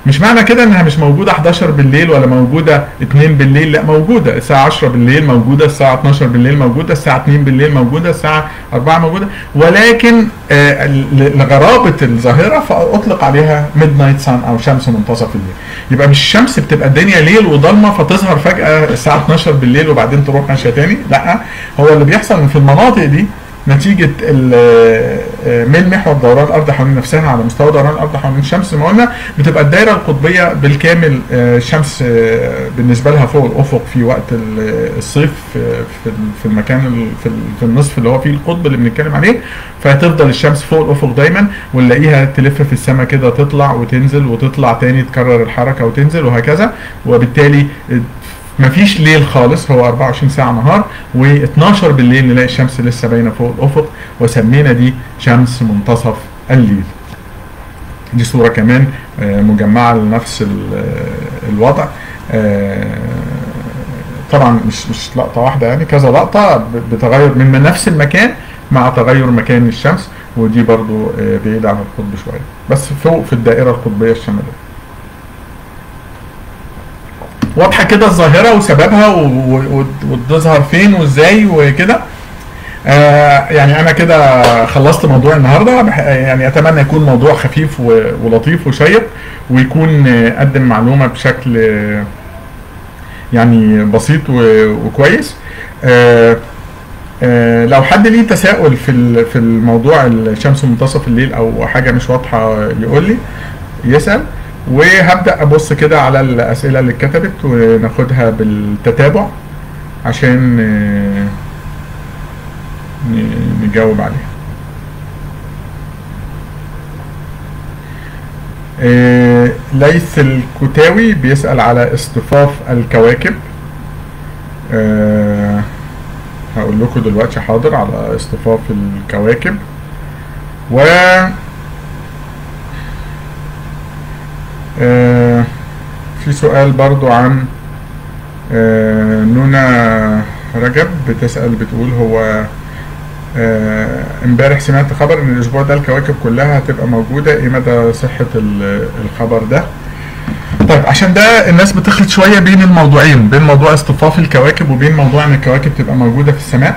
مش معنى كده انها مش موجوده حداشر بالليل ولا موجوده اتنين بالليل، لا موجوده الساعه عشرة بالليل، موجوده الساعه اتناشر بالليل، موجوده الساعه اتنين بالليل، موجوده الساعه اربعة موجوده، ولكن آه لغرابه الظاهره فاطلق عليها ميد نايت سان او شمس منتصف الليل. يبقى مش الشمس بتبقى الدنيا ليل وضلمه فتظهر فجاه الساعه اتناشر بالليل وبعدين تروح ماشيه تاني، لا، هو اللي بيحصل في المناطق دي نتيجة ميل محور دوران الأرض حوالين نفسها على مستوى دوران الأرض حوالين الشمس. زي ما قلنا بتبقى الدايرة القطبية بالكامل الشمس بالنسبة لها فوق الأفق في وقت الصيف في المكان في النصف اللي هو فيه القطب اللي بنتكلم عليه، فتفضل الشمس فوق الأفق دايما ونلاقيها تلف في السماء كده، تطلع وتنزل وتطلع تاني، تكرر الحركة وتنزل وهكذا، وبالتالي مفيش ليل خالص، هو اربعة وعشرين ساعة نهار، و12 بالليل نلاقي الشمس لسه باينة فوق الأفق، وسمينا دي شمس منتصف الليل. دي صورة كمان مجمعة لنفس الوضع، طبعا مش مش لقطة واحدة يعني، كذا لقطة بتغير من نفس المكان مع تغير مكان الشمس، ودي برضو بعيدة عن القطب شوية بس فوق في الدائرة القطبية الشمالية. واضحه كده الظاهره وسببها وتظهر فين وازاي وكده. آه يعني انا كده خلصت موضوع النهارده، يعني اتمنى يكون موضوع خفيف ولطيف وشيق، ويكون قدم معلومه بشكل يعني بسيط وكويس. آه آه لو حد ليه تساؤل في في الموضوع الشمس منتصف الليل او حاجه مش واضحه يقول لي، يسال، وهبدأ أبص كده على الأسئلة اللي اتكتبت وناخدها بالتتابع عشان نجاوب عليها. ليث الكتاوي بيسأل على اصطفاف الكواكب. هقول لكم دلوقتي حاضر على اصطفاف الكواكب. و آه في سؤال برضو عن آه نونا رجب بتسأل بتقول هو امبارح آه سمعت خبر ان الاسبوع ده الكواكب كلها هتبقى موجودة، ايه مدى صحة الخبر ده؟ طيب عشان ده الناس بتخلط شوية بين الموضوعين، بين موضوع اصطفاف الكواكب وبين موضوع ان الكواكب تبقى موجودة في السماء.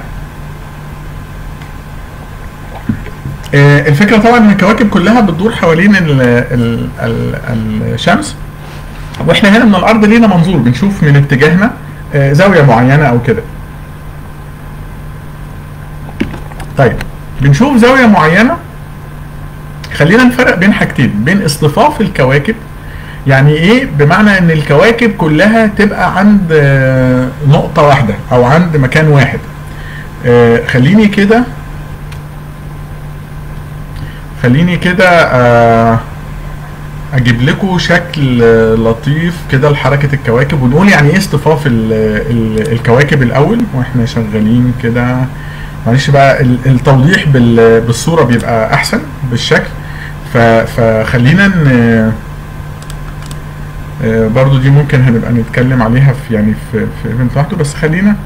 الفكرة طبعا ان الكواكب كلها بتدور حوالين ال ال ال الشمس، واحنا هنا من الارض لينا منظور بنشوف من اتجاهنا زاوية معينة او كده. طيب بنشوف زاوية معينة، خلينا نفرق بين حاجتين، بين اصطفاف الكواكب يعني ايه، بمعنى ان الكواكب كلها تبقى عند نقطة واحدة او عند مكان واحد. خليني كده خليني كده اجيب لكم شكل لطيف كده لحركة الكواكب، ونقول يعني ايه اصطفاف الكواكب الاول واحنا شغالين كده. معلش بقى التوضيح بالصورة بيبقى احسن بالشكل، فخلينا برضو دي ممكن هنبقى نتكلم عليها في يعني في في ايفنت لوحده، بس خلينا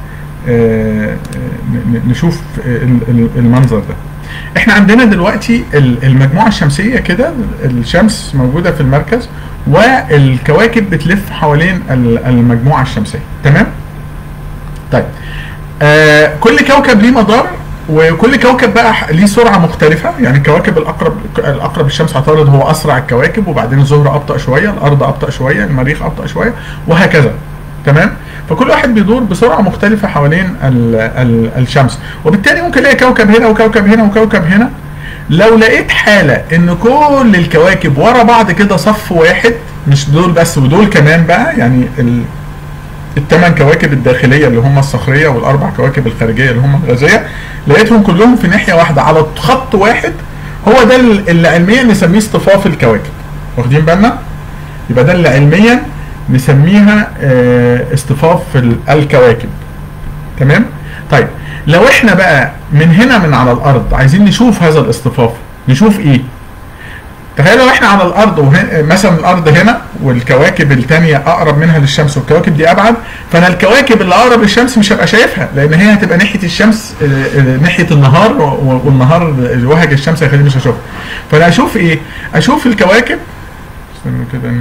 نشوف المنظر ده. احنا عندنا دلوقتي المجموعة الشمسية كده، الشمس موجودة في المركز والكواكب بتلف حوالين المجموعة الشمسية، تمام؟ طيب آه كل كوكب ليه مدار، وكل كوكب بقى ليه سرعة مختلفة، يعني الكواكب الأقرب الأقرب الشمس عطارد هو أسرع الكواكب، وبعدين الزهرة أبطأ شوية، الأرض أبطأ شوية، المريخ أبطأ شوية، وهكذا، تمام؟ فكل واحد بيدور بسرعة مختلفة حوالين ال ال الشمس، وبالتالي ممكن الاقي كوكب هنا وكوكب هنا وكوكب هنا. لو لقيت حالة ان كل الكواكب ورا بعض كده صف واحد، مش دول بس ودول كمان بقى، يعني الثمان كواكب الداخلية اللي هم الصخرية والاربع كواكب الخارجية اللي هم الغازية، لقيتهم كلهم في ناحية واحدة على خط واحد، هو ده اللي علميا نسميه اصطفاف الكواكب. واخدين بالنا؟ يبقى ده اللي علميا نسميها اصطفاف الكواكب، تمام؟ طيب لو احنا بقى من هنا من على الارض عايزين نشوف هذا الاصطفاف، نشوف ايه؟ تخيلوا لو احنا على الارض مثلا الارض هنا والكواكب الثانيه اقرب منها للشمس والكواكب دي ابعد، فانا الكواكب اللي اقرب للشمس مش هبقى شايفها، لان هي هتبقى ناحيه الشمس ناحيه النهار، والنهار وهج الشمس هيخليني مش هشوفها. فانا اشوف ايه؟ اشوف الكواكب استنوا كده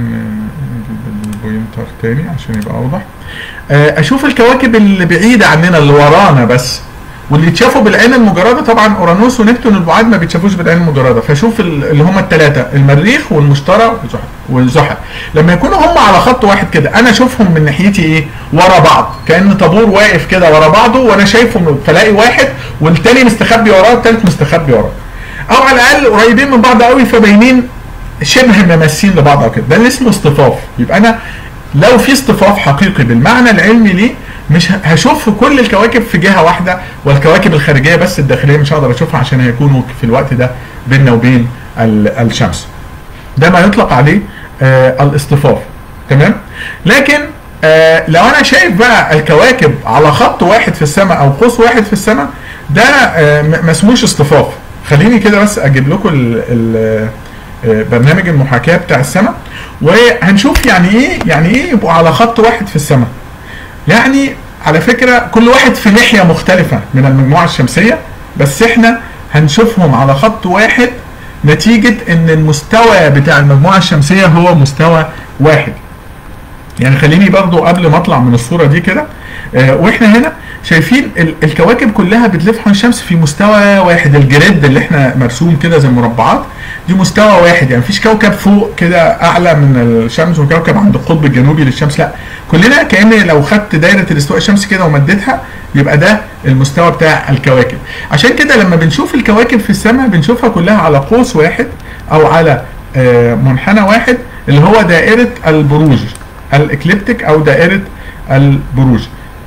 نجيب البوينتر تاني عشان يبقى اوضح. اشوف الكواكب اللي بعيده عننا اللي ورانا بس، واللي يتشافوا بالعين المجرده طبعا اورانوس ونبتون البعاد ما بيتشافوش بالعين المجرده، فاشوف اللي هم الثلاثه المريخ والمشتري والزحل. لما يكونوا هم على خط واحد كده انا اشوفهم من ناحيتي ايه؟ ورا بعض، كان طابور واقف كده ورا بعضه وانا شايفه، فلاقي واحد والتاني مستخبي وراه والتالت مستخبي وراه، او على الاقل قريبين من بعض قوي فباينين شبه مماثلين لبعض او كده، ده اللي اسمه اصطفاف. يبقى انا لو في اصطفاف حقيقي بالمعنى العلمي ليه مش هشوف كل الكواكب في جهه واحده، والكواكب الخارجيه بس الداخليه مش هقدر اشوفها عشان هيكونوا في الوقت ده بيننا وبين الشمس. ده ما يطلق عليه آه الاصطفاف. تمام؟ لكن آه لو انا شايف بقى الكواكب على خط واحد في السماء او قوس واحد في السماء، ده آه ما اسموش اصطفاف. خليني كده بس اجيب لكم ال ال برنامج المحاكاه بتاع السماء وهنشوف يعني ايه يعني ايه يبقوا على خط واحد في السماء. يعني على فكره كل واحد في ناحيه مختلفه من المجموعه الشمسيه، بس احنا هنشوفهم على خط واحد نتيجه ان المستوى بتاع المجموعه الشمسيه هو مستوى واحد. يعني خليني برضو قبل ما اطلع من الصوره دي كده، آه واحنا هنا شايفين الكواكب كلها بتلف حول الشمس في مستوى واحد. الجريد اللي احنا مرسوم كده زي مربعات دي مستوى واحد، يعني مفيش كوكب فوق كده اعلى من الشمس وكوكب عند القطب الجنوبي للشمس، لا كلنا كأن لو خدت دايره الاستواء الشمسي كده ومديتها يبقى ده المستوى بتاع الكواكب. عشان كده لما بنشوف الكواكب في السماء بنشوفها كلها على قوس واحد او على آه منحنى واحد اللي هو دائره البروج الاكليبتيك او دائره البروج.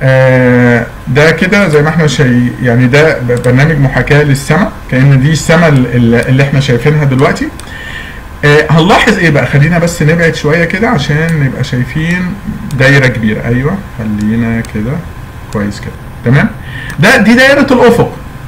آه ده كده زي ما احنا شايفين، يعني ده برنامج محاكاه للسماء كأن دي السماء اللي احنا شايفينها دلوقتي. آه هنلاحظ ايه بقى؟ خلينا بس نبعد شويه كده عشان نبقى شايفين دايره كبيره. ايوه خلينا كده كويس كده. تمام؟ ده دي دائره الافق،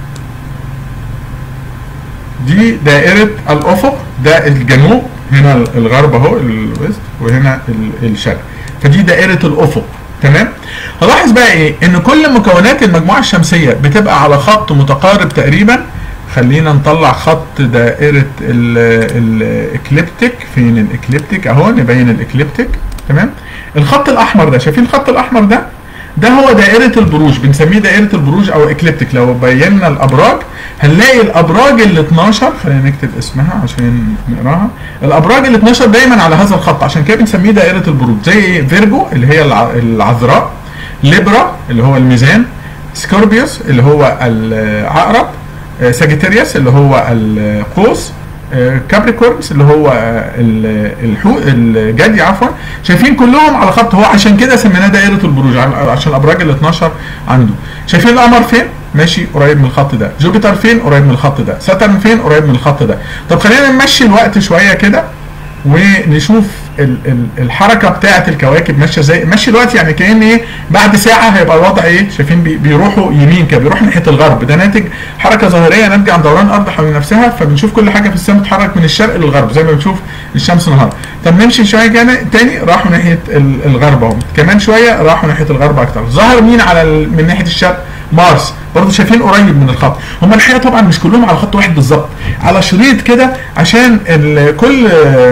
دي دائره الافق، ده الجنوب، هنا الغرب اهو الويست وهنا الشرق، فدي دائره الافق. تمام؟ هلاحظ بقى ايه؟ ان كل مكونات المجموعه الشمسيه بتبقى على خط متقارب تقريبا. خلينا نطلع خط دائره الاكليبتيك. فين الاكليبتيك؟ اهو نبين الاكليبتيك. تمام؟ الخط الاحمر ده، شايفين الخط الاحمر ده؟ ده هو دائره البروج، بنسميه دائره البروج او اكليبتيك. لو بينا الابراج هنلاقي الابراج ال اتناشر، خلينا نكتب اسمها عشان نقراها. الابراج ال اتناشر دايما على هذا الخط، عشان كده بنسميه دائره البروج. زي فيرجو اللي هي العذراء، ليبرا اللي هو الميزان، سكوربيوس اللي هو العقرب، ساجيتاريوس اللي هو القوس، كابريكورنز اللي هو الحوت الجدي عفوا. شايفين كلهم على خط، هو عشان كده سميناه دائره البروج عشان الابراج ال اتناشر عنده. شايفين القمر فين؟ ماشي قريب من الخط ده. جوبيتر فين؟ قريب من الخط ده. ساترن فين؟ قريب من الخط ده. طب خلينا نمشي الوقت شويه كده ونشوف الحركه بتاعه الكواكب ماشيه ازاي. ماشي الوقت يعني كأن ايه؟ بعد ساعه هيبقى الوضع ايه؟ شايفين بيروحوا يمين كده، بيروح ناحيه الغرب. ده ناتج حركه ظاهريه ناتجه عن دوران الارض حول نفسها، فبنشوف كل حاجه في السماء بتتحرك من الشرق للغرب زي ما بنشوف الشمس نهار. طب نمشي شويه كده تاني، راحوا ناحيه الغرب اهو. كمان شويه راحوا ناحيه الغرب اكتر. ظهر مين على من ناحيه الشرق؟ مارس. برضه شايفين قريب من الخط. هم الحقيقه طبعا مش كلهم على خط واحد بالظبط، على شريط كده عشان كل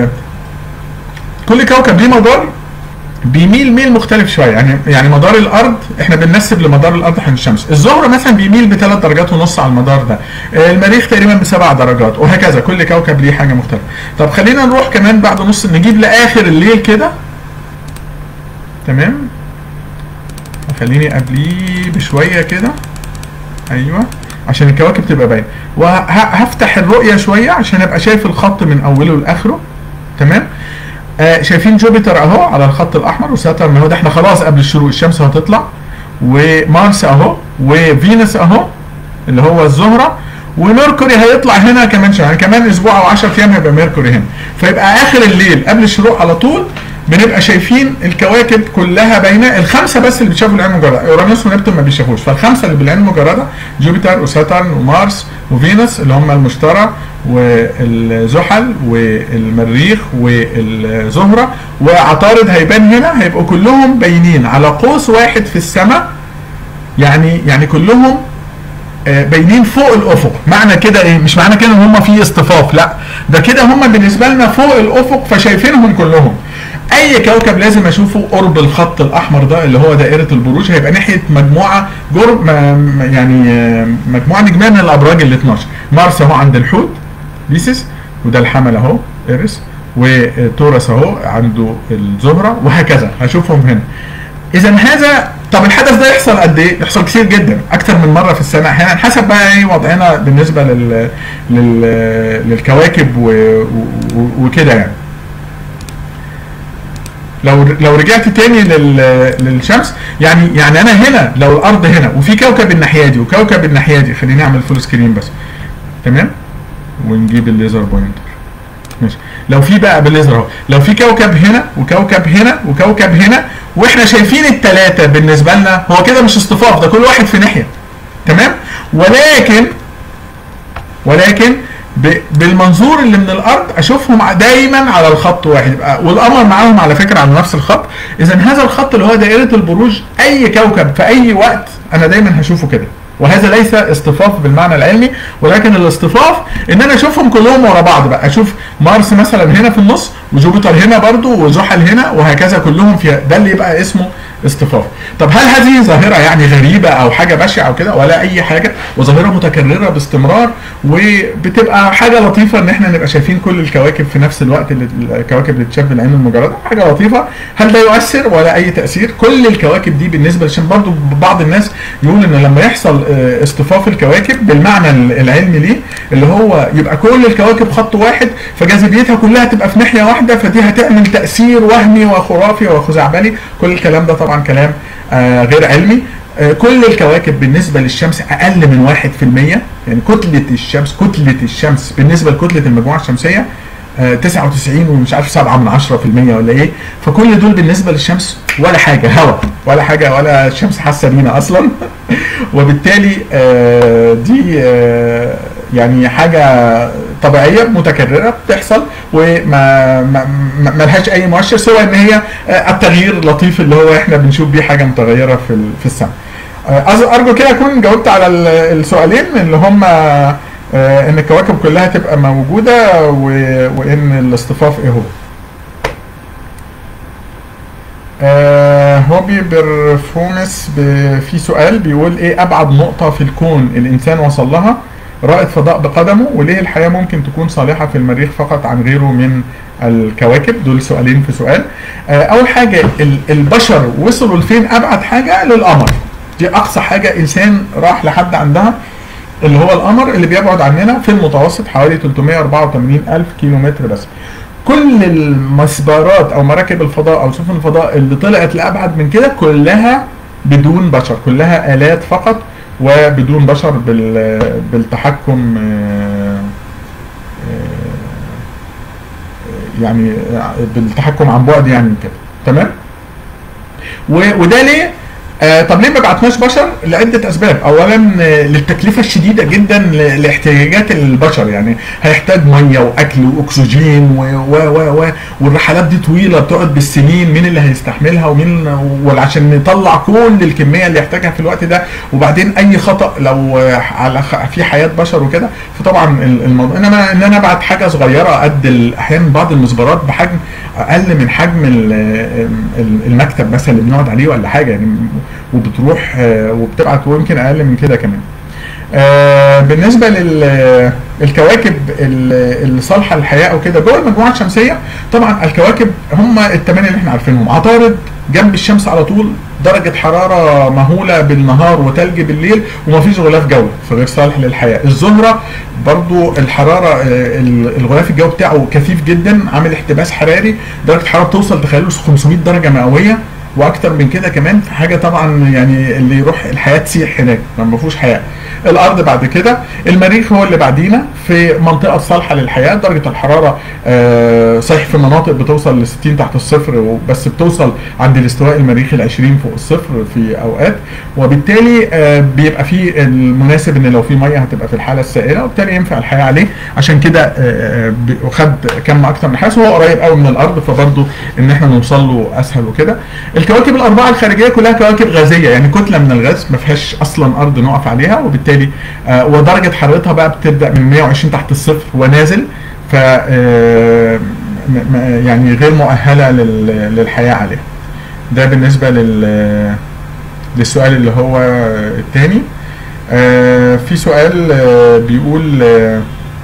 كل كوكب ليه مدار بيميل ميل مختلف شويه. يعني يعني مدار الارض احنا بننسب لمدار الارض حول الشمس. الزهره مثلا بيميل بثلاث درجات ونص على المدار ده. المريخ تقريبا بسبع درجات وهكذا، كل كوكب ليه حاجه مختلفه. طب خلينا نروح كمان بعد نص، نجيب لاخر الليل كده. تمام؟ خليني قبليه بشويه كده. ايوه عشان الكواكب تبقى باينه، وهفتح الرؤيه شويه عشان ابقى شايف الخط من اوله لاخره. تمام؟ آه شايفين جوبيتر اهو على الخط الاحمر، وساترن اهو، ده احنا خلاص قبل الشروق الشمس هتطلع، ومارس اهو، وفينوس اهو اللي هو الزهره، وميركوري هيطلع هنا كمان شويه، يعني كمان اسبوع او عشرة ايام هيبقى ميركوري هنا. فيبقى اخر الليل قبل الشروق على طول بنبقى شايفين الكواكب كلها باينه. الخمسه بس اللي بيشافوا العين المجرده، اورانوس ونبتون ما بيشافوش، فالخمسه اللي بالعين المجرده جوبيتر وساترن ومارس وفينوس اللي هم المشتري والزحل والمريخ والزهره، وعطارد هيبان هنا، هيبقوا كلهم باينين على قوس واحد في السماء. يعني يعني كلهم آه باينين فوق الافق. معنى كده ايه؟ مش معنى كده ان هم في اصطفاف، لا ده كده هم بالنسبه لنا فوق الافق فشايفينهم كلهم. اي كوكب لازم اشوفه قرب الخط الاحمر ده اللي هو دائره البروج، هيبقى ناحيه مجموعه جرب يعني مجموعه نجميه من الابراج ال اتناشر. مارس اهو عند الحوت بيسس، وده الحمل اهو ايرس، وتورس اهو عنده الزهره، وهكذا هشوفهم هنا. اذا هذا، طب الحدث ده يحصل قد ايه؟ يحصل كتير جدا، اكتر من مره في السنه احيانا، حسب بقى ايه وضعنا بالنسبه لل, لل... للكواكب و... و... وكده يعني. لو لو رجعت تاني لل... للشمس، يعني يعني انا هنا لو الارض هنا وفي كوكب الناحيه دي وكوكب الناحيه دي، خليني اعمل فول سكرين بس، تمام؟ ونجيب الليزر بوينتر، ماشي. لو في بقى بالليزر اهو، لو في كوكب هنا وكوكب هنا وكوكب هنا، واحنا شايفين الثلاثه بالنسبه لنا، هو كده مش اصطفاف، ده كل واحد في ناحيه، تمام؟ ولكن ولكن بالمنظور اللي من الارض اشوفهم دايما على الخط واحد، والقمر معاهم على فكره على نفس الخط. اذا هذا الخط اللي هو دائره البروج، اي كوكب في اي وقت انا دايما هشوفه كده، وهذا ليس اصطفاف بالمعنى العلمي، ولكن الاصطفاف ان انا اشوفهم كلهم ورا بعض بقى، اشوف مارس مثلا هنا في النص، وجوبيتر هنا برضو، وزحل هنا، وهكذا كلهم في، ده اللي يبقى اسمه اصطفاف. طب هل هذه ظاهره يعني غريبه او حاجه بشعه او كده؟ ولا اي حاجه، وظاهره متكرره باستمرار، وبتبقى حاجه لطيفه ان احنا نبقى شايفين كل الكواكب في نفس الوقت، اللي الكواكب اللي تشاف بالعين المجرده، حاجه لطيفه. هل ده يؤثر ولا اي تاثير؟ كل الكواكب دي بالنسبه، عشان برضو بعض الناس يقول ان لما يحصل اصطفاف الكواكب بالمعنى العلمي ليه، اللي هو يبقى كل الكواكب خط واحد، فجاذبيتها كلها تبقى في ناحيه واحده، فدي هتعمل تاثير وهمي وخرافي وخزعبلي. كل الكلام ده طبعا كلام آه غير علمي. آه كل الكواكب بالنسبه للشمس اقل من واحد في المية، يعني كتله الشمس كتله الشمس بالنسبه لكتله المجموعه الشمسيه آه تسعة وتسعين ومش عارف سبعة من عشرة في المية ولا ايه، فكل دول بالنسبه للشمس ولا حاجه، هوا ولا حاجه، ولا الشمس حاسه بينا اصلا. وبالتالي آه دي آه يعني حاجه طبيعيه متكرره بتحصل، وما ما, ما لهاش اي مؤشر سوى ان هي التغيير اللطيف اللي هو احنا بنشوف بيه حاجه متغيره في في السماء. ارجو كده اكون جاوبت على السؤالين اللي هم ان الكواكب كلها تبقى موجوده، وان الاصطفاف ايه هو. هوبي برفومس في سؤال بيقول ايه ابعد نقطه في الكون الانسان وصل لها رائد فضاء بقدمه، وليه الحياة ممكن تكون صالحة في المريخ فقط عن غيره من الكواكب؟ دول سؤالين في سؤال. أول حاجة، البشر وصلوا لفين؟ أبعد حاجة للقمر، دي أقصى حاجة إنسان راح لحد عندها، اللي هو القمر اللي بيبعد عننا في المتوسط حوالي ثلاثمائة وأربعة وثمانين ألف كيلو متر بس. كل المسبارات أو مراكب الفضاء أو سفن الفضاء اللي طلعت لأبعد من كده كلها بدون بشر، كلها آلات فقط وبدون بشر بالتحكم يعني بالتحكم عن بعد يعني كده، تمام؟ وده ليه؟ آه طب ليه ما بعتناش بشر؟ لعده اسباب. اولا للتكلفه الشديده جدا لاحتياجات البشر، يعني هيحتاج ميه واكل واكسجين و و و والرحلات دي طويله بتقعد بالسنين، مين اللي هيستحملها ومين، وعشان نطلع كل الكميه اللي يحتاجها في الوقت ده، وبعدين اي خطا لو على في حياه بشر وكده، فطبعا الموضوع انما ان انا ابعت حاجه صغيره قد احيانا بعض المسبارات بحجم اقل من حجم المكتب مثلا اللي بنقعد عليه ولا حاجه يعني، وبتروح وبتبعت ويمكن اقل من كده كمان. بالنسبه للكواكب اللي صالحه للحياه او كده جوه المجموعه الشمسيه، طبعا الكواكب هم الثمانيه اللي احنا عارفينهم. عطارد جنب الشمس على طول، درجه حراره مهوله بالنهار وثلج بالليل، ومفيش غلاف جوي فغير صالح للحياه. الزهره برضو الحراره الغلاف الجوي بتاعه كثيف جدا، عامل احتباس حراري، درجه حراره توصل تخيلوا خمسمائة درجه مئويه واكتر من كده كمان، في حاجه طبعا يعني اللي يروح الحياه تسيح هناك ما فيهوش حياه. الارض بعد كده، المريخ هو اللي بعدينا في منطقه صالحه للحياه، درجه الحراره آه صحيح في مناطق بتوصل ل ستين تحت الصفر، بس بتوصل عند الاستواء المريخي ل عشرين فوق الصفر في اوقات، وبالتالي آه بيبقى في المناسب ان لو في ميه هتبقى في الحاله السائله، وبالتالي ينفع الحياه عليه. عشان كده آه خد كم اكتر من حاجه، وهو قريب قوي من الارض، فبرضه ان احنا نوصل له اسهل وكده. الكواكب الاربعه الخارجيه كلها كواكب غازيه، يعني كتله من الغاز ما فيهاش اصلا ارض نقف عليها، وبالتالي آه ودرجه حرارتها بقى بتبدا من مية وعشرين تحت الصفر ونازل، ف آه يعني غير مؤهله للحياه عليها. ده بالنسبه لل للسؤال اللي هو الثاني. آه في سؤال آه بيقول آه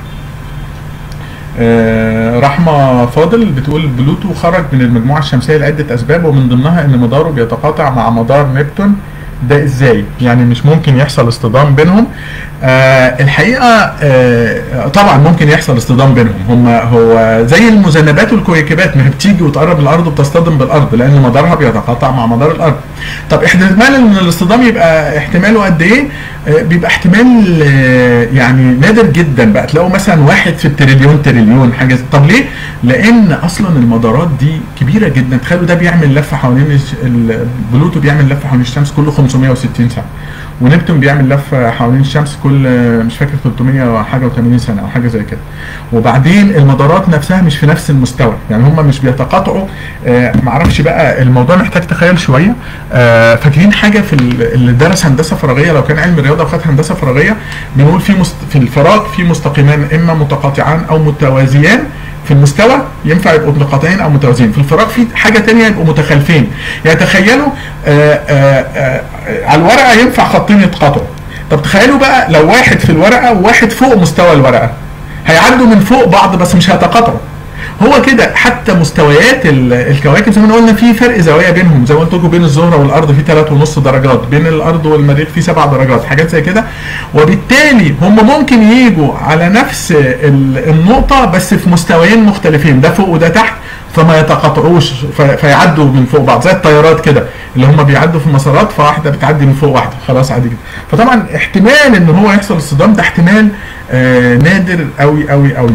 آه رحمة فاضل بتقول بلوتو خرج من المجموعة الشمسية لعدة أسباب، ومن ضمنها إن مداره بيتقاطع مع مدار نبتون، ده إزاي؟ يعني مش ممكن يحصل اصطدام بينهم؟ آه الحقيقة آه طبعا ممكن يحصل اصطدام بينهم، هم هو زي المذنبات والكويكبات، ما هي بتيجي وتقرب الأرض وبتصطدم بالأرض لأن مدارها بيتقاطع مع مدار الأرض. طب احتمال إن الاصطدام يبقى احتماله قد إيه؟ آه بيبقى احتمال آه يعني نادر جدا، بقى تلاقوا مثلا واحد في التريليون تريليون حاجة. طب ليه؟ لأن أصلا المدارات دي كبيرة جدا، تخيلوا ده بيعمل لفة حوالين بلوتو، بيعمل لفة حوالين الشمس كل خمسمية وستين سنة، ونبتون بيعمل لفه حوالين الشمس كل مش فاكر تلتمية وحاجه وتمانين سنه او حاجه زي كده. وبعدين المدارات نفسها مش في نفس المستوى، يعني هم مش بيتقاطعوا. آه معرفش بقى، الموضوع محتاج تخيل شويه. آه فاكرين حاجه في اللي درس هندسه فراغيه، لو كان علم رياضه وخد هندسه فراغيه، بنقول في مست... في الفراغ في مستقيمان اما متقاطعان او متوازيان. في المستوى ينفع يبقوا متقاطعين او متوازيين، في الفراغ في حاجه ثانيه يبقوا متخالفين. يعني تخيلوا آآ آآ على الورقه ينفع خطين يتقاطعوا، طب تخيلوا بقى لو واحد في الورقه وواحد فوق مستوى الورقه، هيعدوا من فوق بعض بس مش هيتقاطعوا. هو كده حتى مستويات الكواكب زي ما قلنا في فرق زوايا بينهم، زي ما قلت لكم بين الزهره والارض في ثلاثة ونص درجات، بين الارض والمريخ في سبع درجات، حاجات زي كده. وبالتالي هم ممكن يجوا على نفس النقطه بس في مستويين مختلفين، ده فوق وده تحت، فما يتقاطعوش فيعدوا من فوق بعض، زي الطيارات كده اللي هم بيعدوا في مسارات، فواحده بتعدي من فوق واحده، خلاص عادي كده. فطبعا احتمال ان هو يحصل الصدام ده احتمال آه نادر قوي قوي قوي.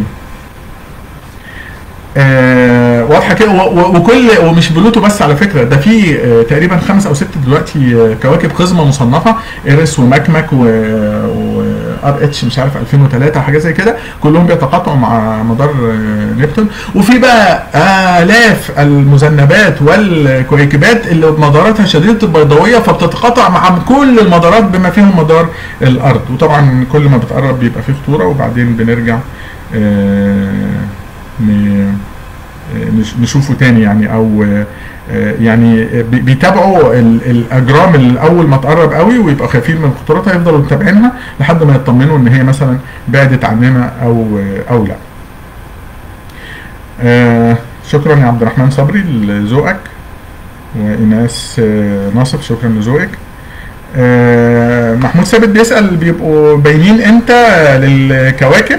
آه واضحه كده. وكل ومش بلوتو بس على فكره، ده في آه تقريبا خمس او ست دلوقتي آه كواكب قزمه مصنفه، ايريس وماكماك وار اتش مش عارف ألفين وتلاتة وحاجه زي كده، كلهم بيتقاطعوا مع مدار آه نبتون. وفي بقى الاف المذنبات والكويكبات اللي مداراتها شديده البيضاويه، فبتتقاطع مع كل المدارات بما فيهم مدار الارض. وطبعا كل ما بتقرب بيبقى فيه خطوره، وبعدين بنرجع آه نشوفه تاني يعني، او يعني بيتابعوا الاجرام اللي اول ما تقرب قوي ويبقى خايفين من خطورتها، يفضلوا متابعينها لحد ما يطمنوا ان هي مثلا بعدت عننا او او لا. شكرا يا عبد الرحمن صبري لذوقك، وايناس ناصف شكرا لذوقك. محمود ثابت بيسال بيبقوا باينين امتى للكواكب؟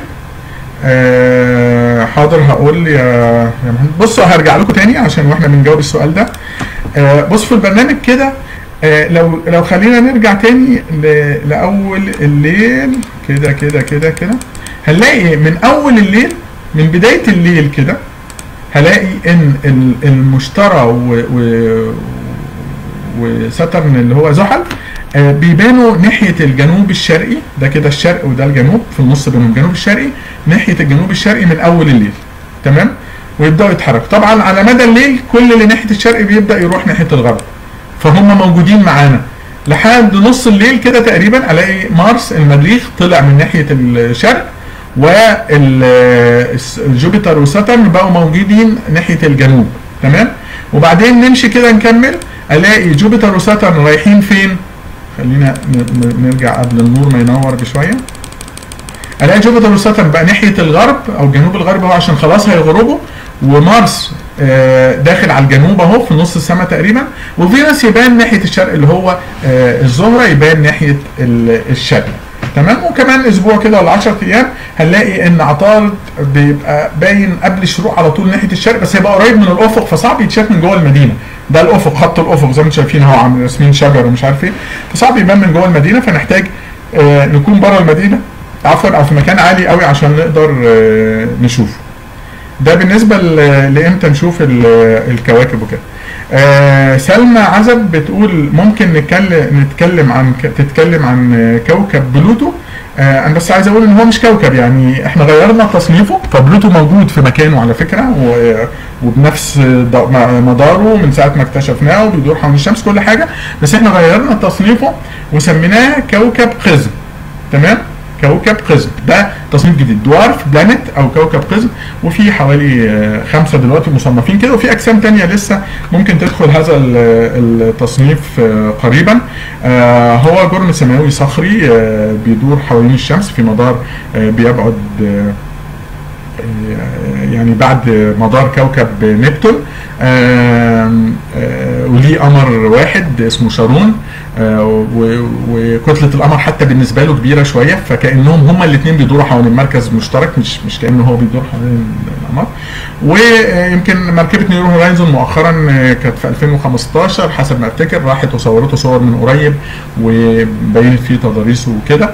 أه حاضر هقول يا يا محمد. بصوا هرجع لكم تاني عشان واحنا بنجاوب السؤال ده. أه بصوا في البرنامج كده، أه لو لو خلينا نرجع تاني لاول الليل كده كده كده كده، هنلاقي من اول الليل من بدايه الليل كده هلاقي ان المشتري وساترن اللي هو زحل بيبانوا ناحية الجنوب الشرقي، ده كده الشرق وده الجنوب، في النص بينهم الجنوب الشرقي، ناحية الجنوب الشرقي من أول الليل، تمام؟ ويبدأوا يتحركوا. طبعا على مدى الليل كل اللي ناحية الشرق بيبدأ يروح ناحية الغرب، فهم موجودين معانا لحد نص الليل كده تقريبا. ألاقي مارس المريخ طلع من ناحية الشرق، والجوبيتر وساترن بقوا موجودين ناحية الجنوب، تمام؟ وبعدين نمشي كده نكمل، ألاقي جوبيتر وساترن رايحين فين؟ خلينا نرجع قبل النور ما ينور بشويه. الاقي جوبيتر وساترن بقى ناحيه الغرب او جنوب الغرب اهو، عشان خلاص هيغربوا، ومارس داخل على الجنوب اهو في نص السماء تقريبا، وفينوس يبان ناحيه الشرق اللي هو الزهره يبان ناحيه الشرق، تمام؟ وكمان اسبوع كده ولا عشرة ايام هنلاقي ان عطارد بيبقى باين قبل الشروق على طول ناحيه الشرق، بس هيبقى قريب من الافق فصعب يتشاف من جوه المدينه. ده الافق، خط الافق زي ما انتم شايفين اهو، عامل راسمين شجر ومش عارف ايه، فصعب يبان من جوه المدينه، فنحتاج آه نكون بره المدينه عفوا او في مكان عالي قوي عشان نقدر آه نشوفه. ده بالنسبه لامتى نشوف الكواكب وكده. آه سلمى عزب بتقول ممكن نتكلم نتكلم عن تتكلم عن كوكب بلوتو. آه انا بس عايز اقول ان هو مش كوكب، يعني احنا غيرنا تصنيفه، فبلوتو موجود في مكانه على فكره وبنفس مداره من ساعه ما اكتشفناه وبيدور حول الشمس كل حاجه، بس احنا غيرنا تصنيفه وسميناه كوكب قزم. تمام؟ كوكب قزم ده تصنيف جديد، دوارف بلانيت او كوكب قزم، وفي حوالي خمسه دلوقتي مصنفين كده، وفي اجسام تانية لسه ممكن تدخل هذا التصنيف قريبا. هو جرم سماوي صخري بيدور حوالين الشمس في مدار بيبعد يعني بعد مدار كوكب نبتون، وليه قمر واحد اسمه شارون، وكتله القمر حتى بالنسبه له كبيره شويه، فكانهم هما الاثنين بيدوروا حوالين مركز مشترك، مش مش كانه هو بيدور حوالين القمر. ويمكن مركبه نيو هورايزون مؤخرا كانت في ألفين وخمستاشر حسب ما افتكر، راحت وصورته صور من قريب وبينت فيه تضاريس وكده.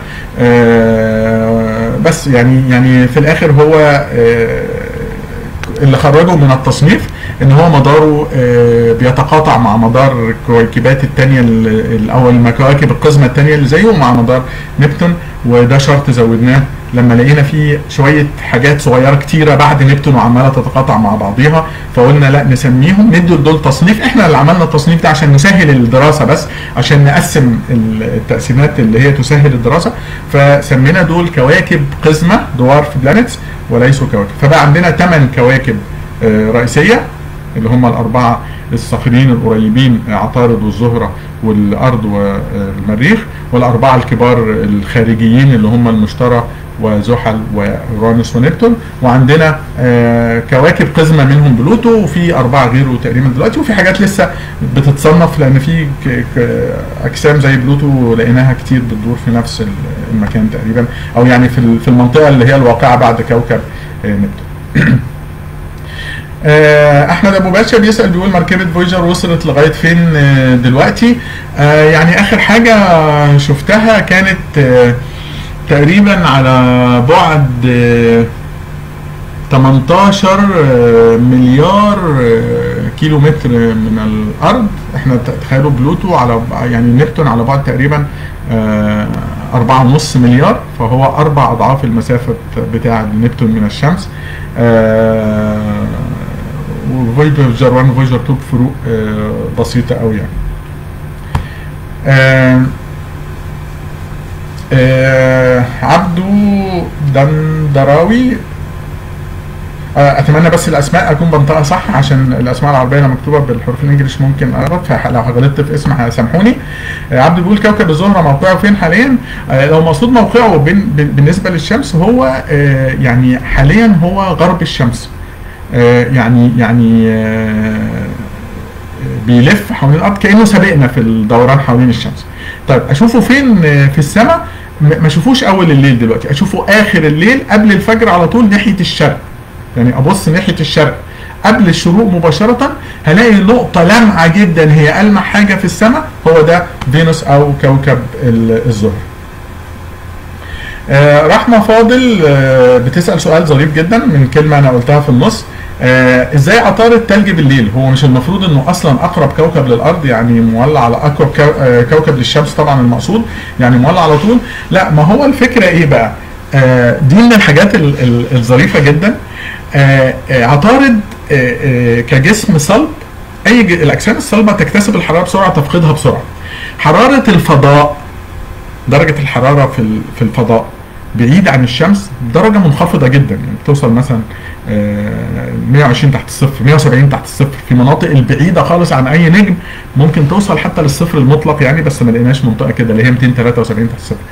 بس يعني يعني في الاخر هو اللي خرجه من التصنيف ان هو مداره بيتقاطع مع مدار الكويكبات الثانيه او الكواكب القزمه الثانيه اللي زيه مع مدار نبتون، وده شرط زودناه لما لقينا فيه شويه حاجات صغيره كتيره بعد نبتون وعماله تتقاطع مع بعضيها، فقلنا لا نسميهم ندي دول تصنيف. احنا اللي عملنا التصنيف ده عشان نسهل الدراسه، بس عشان نقسم التقسيمات اللي هي تسهل الدراسه، فسمينا دول كواكب قزمه دوارف بلانيتس وليسوا كواكب. فبقى عندنا ثمان كواكب رئيسيه اللي هم الاربعه الصخريين القريبين، عطارد والزهره والارض والمريخ، والاربعه الكبار الخارجيين اللي هم المشتري وزحل واورانوس ونبتون، وعندنا كواكب قزمه منهم بلوتو، وفي اربعه غيره تقريبا دلوقتي، وفي حاجات لسه بتتصنف لان في اجسام زي بلوتو لقيناها كتير بتدور في نفس المكان تقريبا، او يعني في في المنطقه اللي هي الواقعه بعد كوكب نبتون. احمد ابو باشا بيسال بيقول مركبه فويجر وصلت لغايه فين دلوقتي؟ يعني اخر حاجه شفتها كانت تقريبا على بعد تمنتاشر مليار كيلو متر من الارض. احنا تخيلوا بلوتو على يعني نبتون على بعد تقريبا أربعة ونص مليار، فهو اربع اضعاف المسافه بتاع نبتون من الشمس. وفويجر واحد وفويجر اتنين فروق بسيطه قوي يعني. آه آه عبدو دندراوي، آه اتمنى بس الاسماء اكون بنطقها صح، عشان الاسماء العربيه لما مكتوبه بالحروف الانجليش ممكن اغلط، فلو غلطت في اسم سامحوني. آه عبدو بيقول كوكب الزهره موقعه فين حاليا؟ آه لو مقصود موقعه بالنسبه للشمس، هو آه يعني حاليا هو غرب الشمس، آه يعني يعني آه بيلف حوالين الارض كانه سابقنا في الدوران حوالين الشمس. طيب اشوفه فين في السماء؟ ما اشوفوش اول الليل دلوقتي، اشوفه اخر الليل قبل الفجر على طول ناحيه الشرق، يعني ابص ناحيه الشرق قبل الشروق مباشره، هلاقي نقطه لامعه جدا هي ألمع حاجه في السماء، هو ده فينوس او كوكب الزهر. آه رحمه فاضل آه بتسال سؤال ظريف جدا من كلمه انا قلتها في النص، آه ازاي عطارد تلج بالليل؟ هو مش المفروض انه اصلا اقرب كوكب للارض، يعني مولع على اقرب كوكب للشمس طبعا المقصود، يعني مولع على طول؟ لا، ما هو الفكره ايه بقى؟ آه دي من الحاجات الظريفه جدا. آه آه عطارد آه آه كجسم صلب، اي الاجسام الصلبه تكتسب الحراره بسرعه تفقدها بسرعه. حراره الفضاء، درجه الحراره في في الفضاء بعيد عن الشمس درجه منخفضه جدا، يعني بتوصل مثلا مية وعشرين تحت الصفر، مية وسبعين تحت الصفر، في مناطق البعيده خالص عن اي نجم ممكن توصل حتى للصفر المطلق يعني، بس ما لقيناش منطقه كده اللي هي ميتين وتلاتة وسبعين تحت الصفر.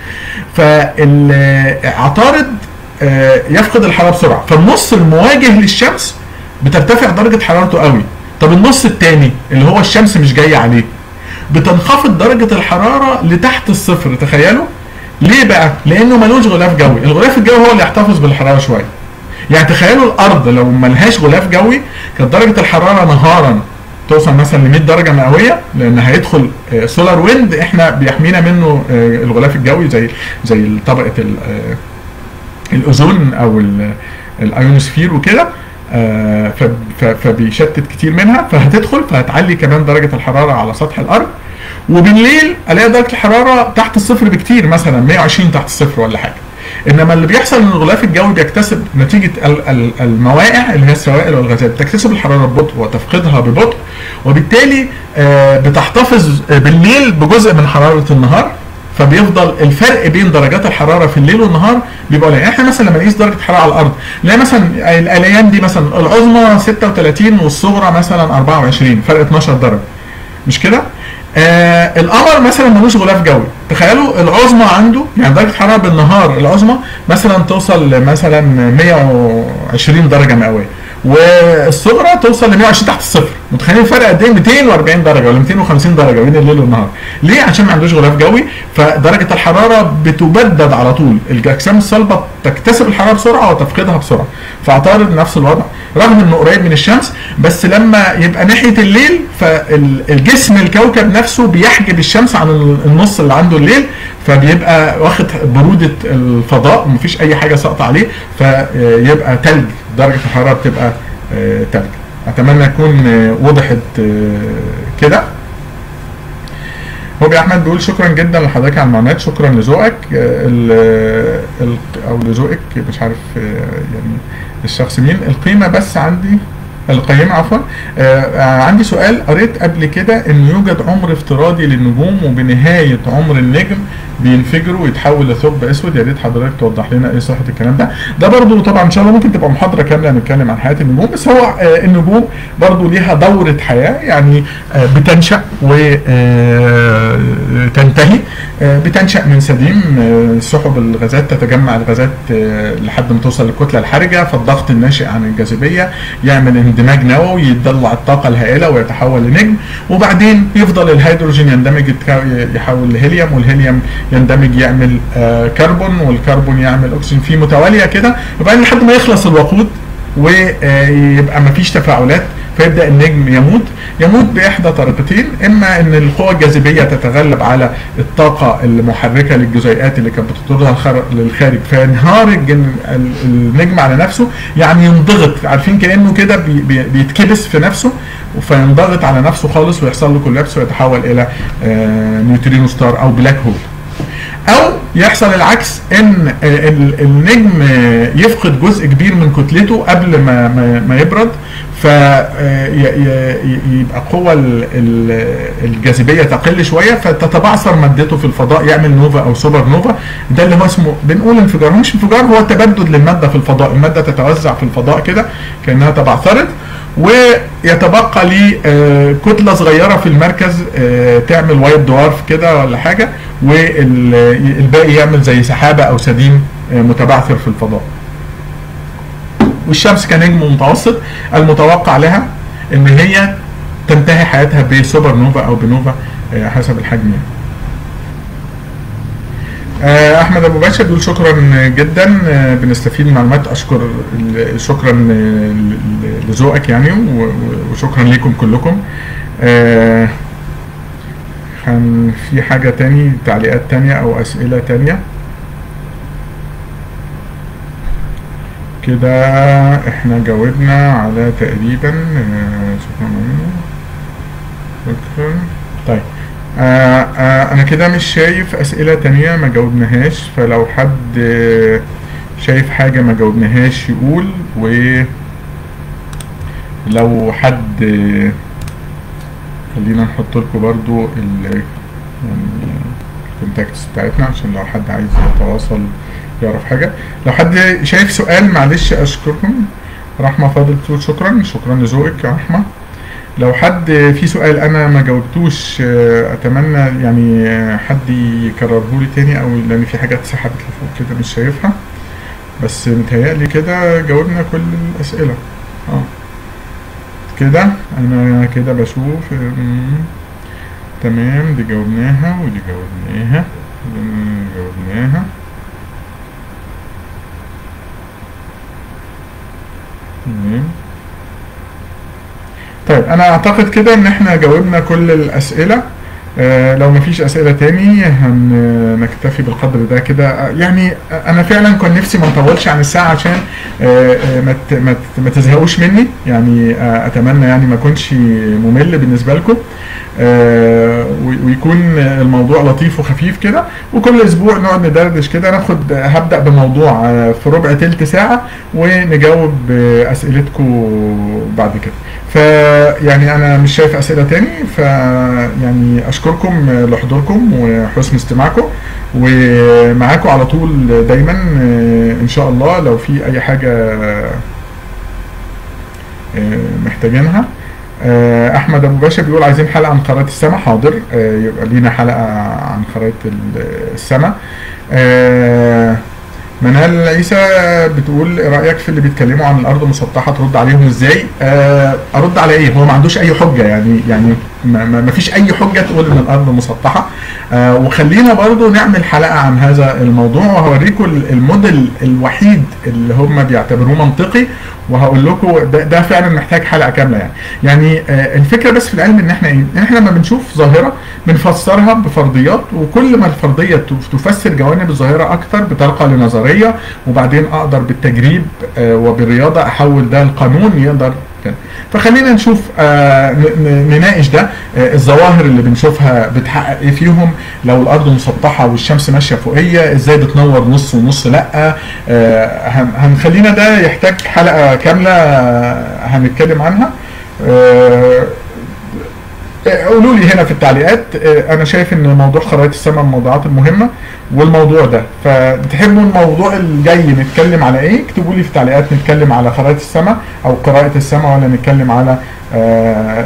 فالعطارد يفقد الحراره بسرعه، فالنص المواجه للشمس بترتفع درجه حرارته قوي. طب النص الثاني اللي هو الشمس مش جايه عليه بتنخفض درجه الحراره لتحت الصفر. تخيلوا ليه بقى؟ لانه ملوش غلاف جوي، الغلاف الجوي هو اللي يحتفظ بالحراره شويه. يعني تخيلوا الارض لو ملهاش غلاف جوي كانت درجه الحراره نهارا توصل مثلا ل مية درجه مئويه، لان هيدخل سولار ويند احنا بيحمينا منه الغلاف الجوي زي زي طبقه الاوزون او الايونوسفير وكده. آه فبيشتت كتير منها، فهتدخل فهتعلي كمان درجه الحراره على سطح الارض. وبالليل الاقي درجه الحراره تحت الصفر بكتير، مثلا مية وعشرين تحت الصفر ولا حاجه. انما اللي بيحصل ان الغلاف الجوي بيكتسب نتيجه المواقع اللي هي السوائل والغازات، بتكتسب الحراره ببطء وتفقدها ببطء، وبالتالي بتحتفظ بالليل بجزء من حراره النهار، فبيفضل الفرق بين درجات الحراره في الليل والنهار بيبقى قليل. يعني احنا مثلا لما نقيس درجه الحراره على الارض نلاقي مثلا الايام دي مثلا العظمى ستة وتلاتين والصغرى مثلا اربعة وعشرين، فرق اتناشر درجه، مش كده؟ آه القمر مثلا ملوش غلاف جوي، تخيلوا العظمى عنده يعني درجه الحراره بالنهار العظمى مثلا توصل مثلا مية وعشرين درجه مئويه، والصغرى توصل ل مية وعشرين تحت الصفر. متخيلين الفرق قد ايه؟ ميتين واربعين درجه ولا ميتين وخمسين درجه بين الليل والنهار. ليه؟ عشان ما عندوش غلاف جوي، فدرجه الحراره بتبدد على طول، الاجسام الصلبه تكتسب الحراره بسرعه وتفقدها بسرعه. فعطارد نفس الوضع رغم انه قريب من الشمس، بس لما يبقى ناحيه الليل فالجسم الكوكب نفسه بيحجب الشمس عن النص اللي عنده الليل، فبيبقى واخد بروده الفضاء ومفيش اي حاجه ساقطه عليه، فيبقى تلج، درجه الحراره بتبقى تلج. اتمنى يكون وضحت كده. هوبي احمد بيقول شكرا جدا لحضرتك على المعلومات، شكرا لذوقك او لذوقك، مش عارف يعني الشخص مين. القيمه بس عندي القيمة عفوا آه عندي سؤال، قريت قبل كده ان يوجد عمر افتراضي للنجوم وبنهاية عمر النجم بينفجروا ويتحول لثقب اسود، يا ريت حضرتك توضح لنا ايه صحة الكلام ده. ده برضو طبعا ان شاء الله ممكن تبقى محاضرة كاملة نتكلم عن حياة النجوم، بس هو آه النجوم برضو ليها دورة حياة، يعني آه بتنشأ وتنتهي. آه بتنشأ من سديم آه سحب الغازات، تتجمع الغازات آه لحد ما توصل للكتلة الحرجة، فالضغط الناشئ عن الجاذبية يعمل اندماج نووي، يطلع الطاقة الهائلة ويتحول لنجم، وبعدين يفضل الهيدروجين يندمج يحول لهيليوم، والهيليوم يندمج يعمل آه كربون، والكربون يعمل اكسجين، في متوالية كده، وبعدين لحد ما يخلص الوقود ويبقى مفيش تفاعلات، فيبدأ النجم يموت. يموت بإحدى طريقتين، إما إن القوة الجاذبية تتغلب على الطاقة المحركة للجزيئات اللي كانت بتطردها للخارج، فينهار النجم على نفسه، يعني ينضغط، عارفين كأنه كده بي بيتكبس في نفسه، فينضغط على نفسه خالص ويحصل له كولابس ويتحول إلى نيوترينو ستار أو بلاك هول. او يحصل العكس، ان النجم يفقد جزء كبير من كتلته قبل ما ما يبرد، فيبقى القوة الجاذبية تقل شوية، فتتبعثر مادته في الفضاء، يعمل نوفا او سوبر نوفا. ده اللي هو اسمه بنقول انفجار، مش انفجار، هو تبدد للمادة في الفضاء، المادة تتوزع في الفضاء كده كأنها تبعثرت، ويتبقى لي كتلة صغيرة في المركز تعمل وايت دوارف كده ولا حاجة، والباقي يعمل زي سحابة او سديم متبعثر في الفضاء. والشمس كنجم متوسط المتوقع لها ان هي تنتهي حياتها بسوبر نوفا او بنوفا حسب الحجم. احمد ابو باشا بيقول شكرا جدا، بنستفيد من معلومات، اشكر شكرا لذوقك يعني، وشكرا لكم كلكم. كان في حاجة تاني، تعليقات تانية او اسئلة تانية كده؟ احنا جاوبنا على تقريبا شكرا شكرا. طيب آه آه انا كده مش شايف اسئلة تانية ما جاوبناهاش، فلو حد شايف حاجة ما جاوبناهاش يقول، ولو حد خلينا نحط لكم برضو ال الكونتاكتس بتاعتنا عشان لو حد عايز يتواصل يعرف حاجة. لو حد شايف سؤال معلش اشكركم. رحمة فاضل تقول شكرا، شكرا لذوقك يا رحمة. لو حد في سؤال انا ما جاوبتوش اتمنى يعني حد يكرره لي تاني، او لان في حاجات سحبت لفوق كده مش شايفها، بس متهيألي كده جاوبنا كل الاسئلة. اه كده انا كده بشوف تمام، دي جاوبناها ودي جاوبناها جاوبناها تمام. طيب انا اعتقد كده ان احنا جاوبنا كل الاسئلة. آه لو مفيش اسئله تاني هنكتفي بالقدر ده كده. آه يعني انا فعلا كان نفسي ما نطولش عن الساعه عشان آه آه ما ت- ما ت- ما تزهقوش مني يعني. آه اتمنى يعني ما اكونش ممل بالنسبه لكم. آه و- ويكون الموضوع لطيف وخفيف كده، وكل اسبوع نقعد ندردش كده. ناخد هبدا بموضوع آه في ربع تلت ساعه ونجاوب آه اسئلتكم بعد كده. فيعني انا مش شايف اسئله تاني، فيعني اشكركم لحضوركم وحسن استماعكم، ومعاكم على طول دايما ان شاء الله. لو في اي حاجه محتاجينها. احمد ابو باشا بيقول عايزين حلقه عن خرائط السماء. حاضر، يبقى لينا حلقه عن خرائط السماء. منال عيسى بتقول ايه رايك في اللي بيتكلموا عن الارض مسطحه، ترد عليهم ازاي؟ آه ارد على ايه؟ هو ما عندوش اي حجه يعني يعني ما, ما فيش اي حجه تقول ان الارض مسطحه. آه وخلينا برضو نعمل حلقه عن هذا الموضوع، وهوريكم الموديل الوحيد اللي هم بيعتبروه منطقي، وهقول لكم ده, ده فعلا محتاج حلقه كامله يعني. يعني آه الفكره بس في العلم ان احنا ايه؟ ان احنا لما بنشوف ظاهره بنفسرها بفرضيات، وكل ما الفرضيه تفسر جوانب الظاهره اكتر بترقى لنظريه، وبعدين اقدر بالتجريب آه وبالرياضه احول ده لقانون يقدر كده. فخلينا نشوف آه نناقش ده. آه الظواهر اللي بنشوفها بتحقق ايه فيهم؟ لو الارض مسطحه والشمس ماشيه فوقيه ازاي بتنور نص ونص؟ لا آه هنخلينا ده يحتاج حلقه كامله هنتكلم عنها. آه قولوا لي هنا في التعليقات. انا شايف ان موضوع خرائط السماء من الموضوعات المهمه، والموضوع ده فبتحبوا الموضوع الجاي نتكلم على ايه؟ اكتبوا لي في التعليقات نتكلم على خرائط السماء او قراءه السماء، ولا نتكلم على آه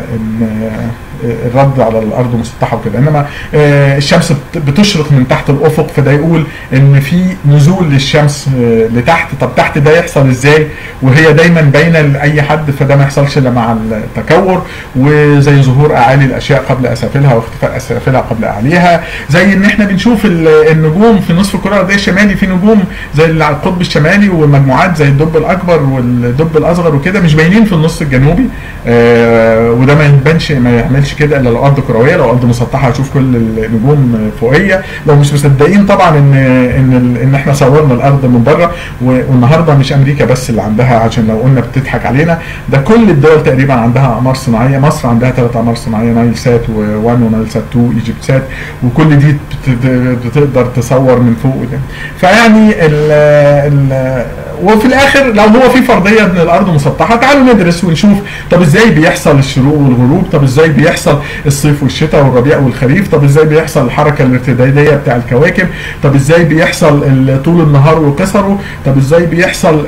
الرد على الارض مسطحه وكده. انما آه الشمس بتشرق من تحت الافق، فده يقول ان في نزول للشمس آه لتحت. طب تحت ده يحصل ازاي وهي دايما باينه لاي حد؟ فده ما يحصلش الا مع التكور، وزي ظهور اعالي الاشياء قبل اسافلها واختفاء اسافلها قبل اعاليها. زي ان احنا بنشوف النجوم في نصف الكره الارضيه الشمالي، في نجوم زي القطب الشمالي ومجموعات زي الدب الاكبر والدب الاصغر وكده مش باينين في النص الجنوبي. آه وده ما يبانش ما يعملش كده الا لو ارض كرويه. لو ارض مسطحه هشوف كل النجوم فوقيه. لو مش مصدقين طبعا ان ان ان احنا صورنا الارض من بره، والنهارده مش امريكا بس اللي عندها، عشان لو قلنا بتضحك علينا، ده كل الدول تقريبا عندها اقمار صناعيه. مصر عندها ثلاث اقمار صناعيه، نايل سات واحد ونايل سات اتنين ايجيبت سات، وكل دي بتقدر تصور من فوق ده. فيعني ال ال وفي الاخر لو هو في فرضيه ان الارض مسطحه، تعالوا ندرس ونشوف طب ازاي بيحصل الشروق والغروب، طب ازاي بيحصل الصيف والشتاء والربيع والخريف، طب ازاي بيحصل الحركه الارتداديه بتاع الكواكب، طب ازاي بيحصل طول النهار وقصره، طب ازاي بيحصل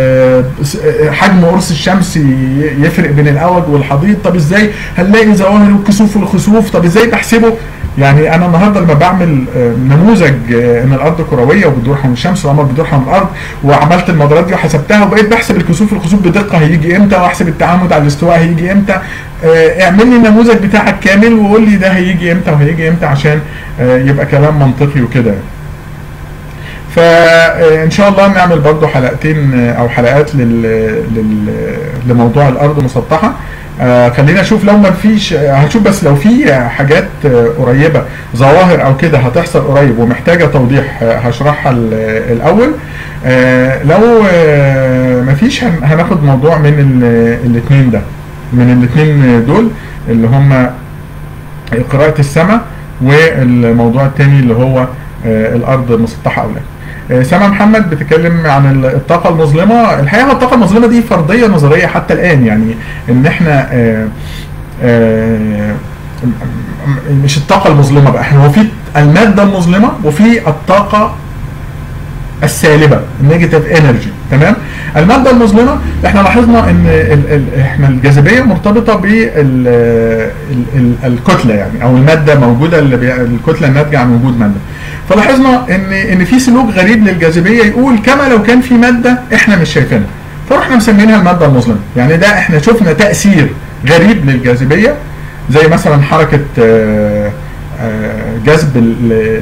حجم قرص الشمس يفرق بين الاوج والحضيض، طب ازاي هنلاقي ظواهر الكسوف والخسوف، طب ازاي بحسبه. يعني انا النهارده لما بعمل نموذج ان الارض كرويه وبتدور حول الشمس والقمر بيدور حول الارض، وعملت المدارات دي وحسبتها وبقيت بحسب الكسوف والخسوف بدقه هيجي امتى، واحسب التعامد على الاستواء هيجي امتى. اعمل لي النموذج بتاعك كامل وقول لي ده هيجي امتى وهيجي امتى عشان يبقى كلام منطقي وكده. فان شاء الله نعمل برضو حلقتين او حلقات لل... لل... لموضوع الارض مسطحه. آه خلينا اشوف لو ما فيش، هنشوف بس لو في حاجات آه قريبه، ظواهر او كده هتحصل قريب ومحتاجه توضيح آه هشرحها الاول. آه لو آه ما فيش هناخد موضوع من الاثنين ده، من الاثنين دول اللي هم قراءه السماء، والموضوع الثاني اللي هو آه الارض مسطحه او لا. سما محمد بتتكلم عن الطاقة المظلمة. الحقيقة الطاقة المظلمة دي فرضية نظرية حتى الآن، يعني إن إحنا آآ آآ مش الطاقة المظلمة بقى، إحنا هو في المادة المظلمة وفي الطاقة السالبة النيجاتيف انرجي. تمام؟ المادة المظلمة احنا لاحظنا ان ال ال احنا الجاذبية مرتبطة بالكتلة يعني، او المادة موجودة، اللي الكتلة الناتجة عن وجود مادة. فلاحظنا ان ان في سلوك غريب للجاذبية يقول كما لو كان في مادة احنا مش شايفينها، فرحنا مسمينها المادة المظلمة. يعني ده احنا شفنا تأثير غريب للجاذبية، زي مثلا حركة جذب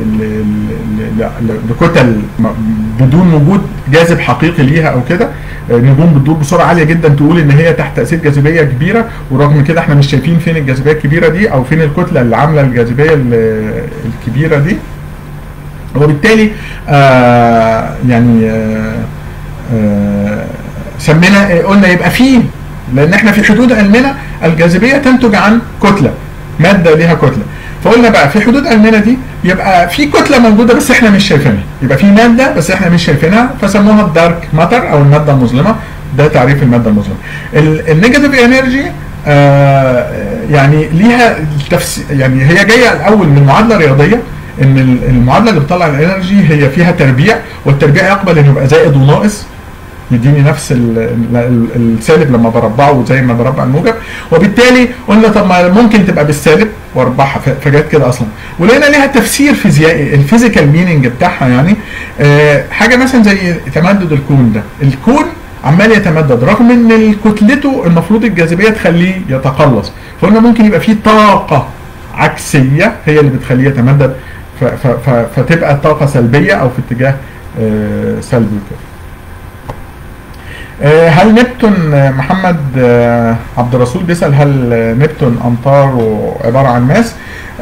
لكتل بدون وجود جاذب حقيقي ليها او كده. نجوم بتدور بسرعه عاليه جدا تقول ان هي تحت تاثير جاذبيه كبيره، ورغم كده احنا مش شايفين فين الجاذبيه الكبيره دي او فين الكتله اللي عامله الجاذبيه الكبيره دي. وبالتالي آه يعني آه آه سمينا قلنا يبقى فيه، لان احنا في حدود علمنا الجاذبيه تنتج عن كتله، ماده ليها كتله، فقلنا بقى في حدود علمنا دي يبقى في كتله موجوده بس احنا مش شايفينها، يبقى في ماده بس احنا مش شايفينها، فسموها الدارك ماتر او الماده المظلمه. ده تعريف الماده المظلمه. النيجاتيف انرجي آه يعني ليها تفسير، يعني هي جايه الاول من معادله رياضيه، ان المعادله اللي بتطلع الانرجي هي فيها تربيع، والتربيع يقبل انه يبقى زائد وناقص، يديني نفس السالب لما بربعه زي ما بربع الموجب، وبالتالي قلنا طب ما ممكن تبقى بالسالب واربعها، فجت كده اصلا. ولقينا ليها تفسير فيزيائي، الفيزيكال ميننج بتاعها يعني آه حاجه مثلا زي تمدد الكون ده، الكون عمال يتمدد رغم ان كتلته المفروض الجاذبيه تخليه يتقلص، فقلنا ممكن يبقى فيه طاقه عكسيه هي اللي بتخليه يتمدد، فتبقى الطاقه سلبيه او في اتجاه آه سلبي وكده. هل نبتون، محمد عبد الرسول بيسأل هل نبتون أمطاره عبارة عن ماس؟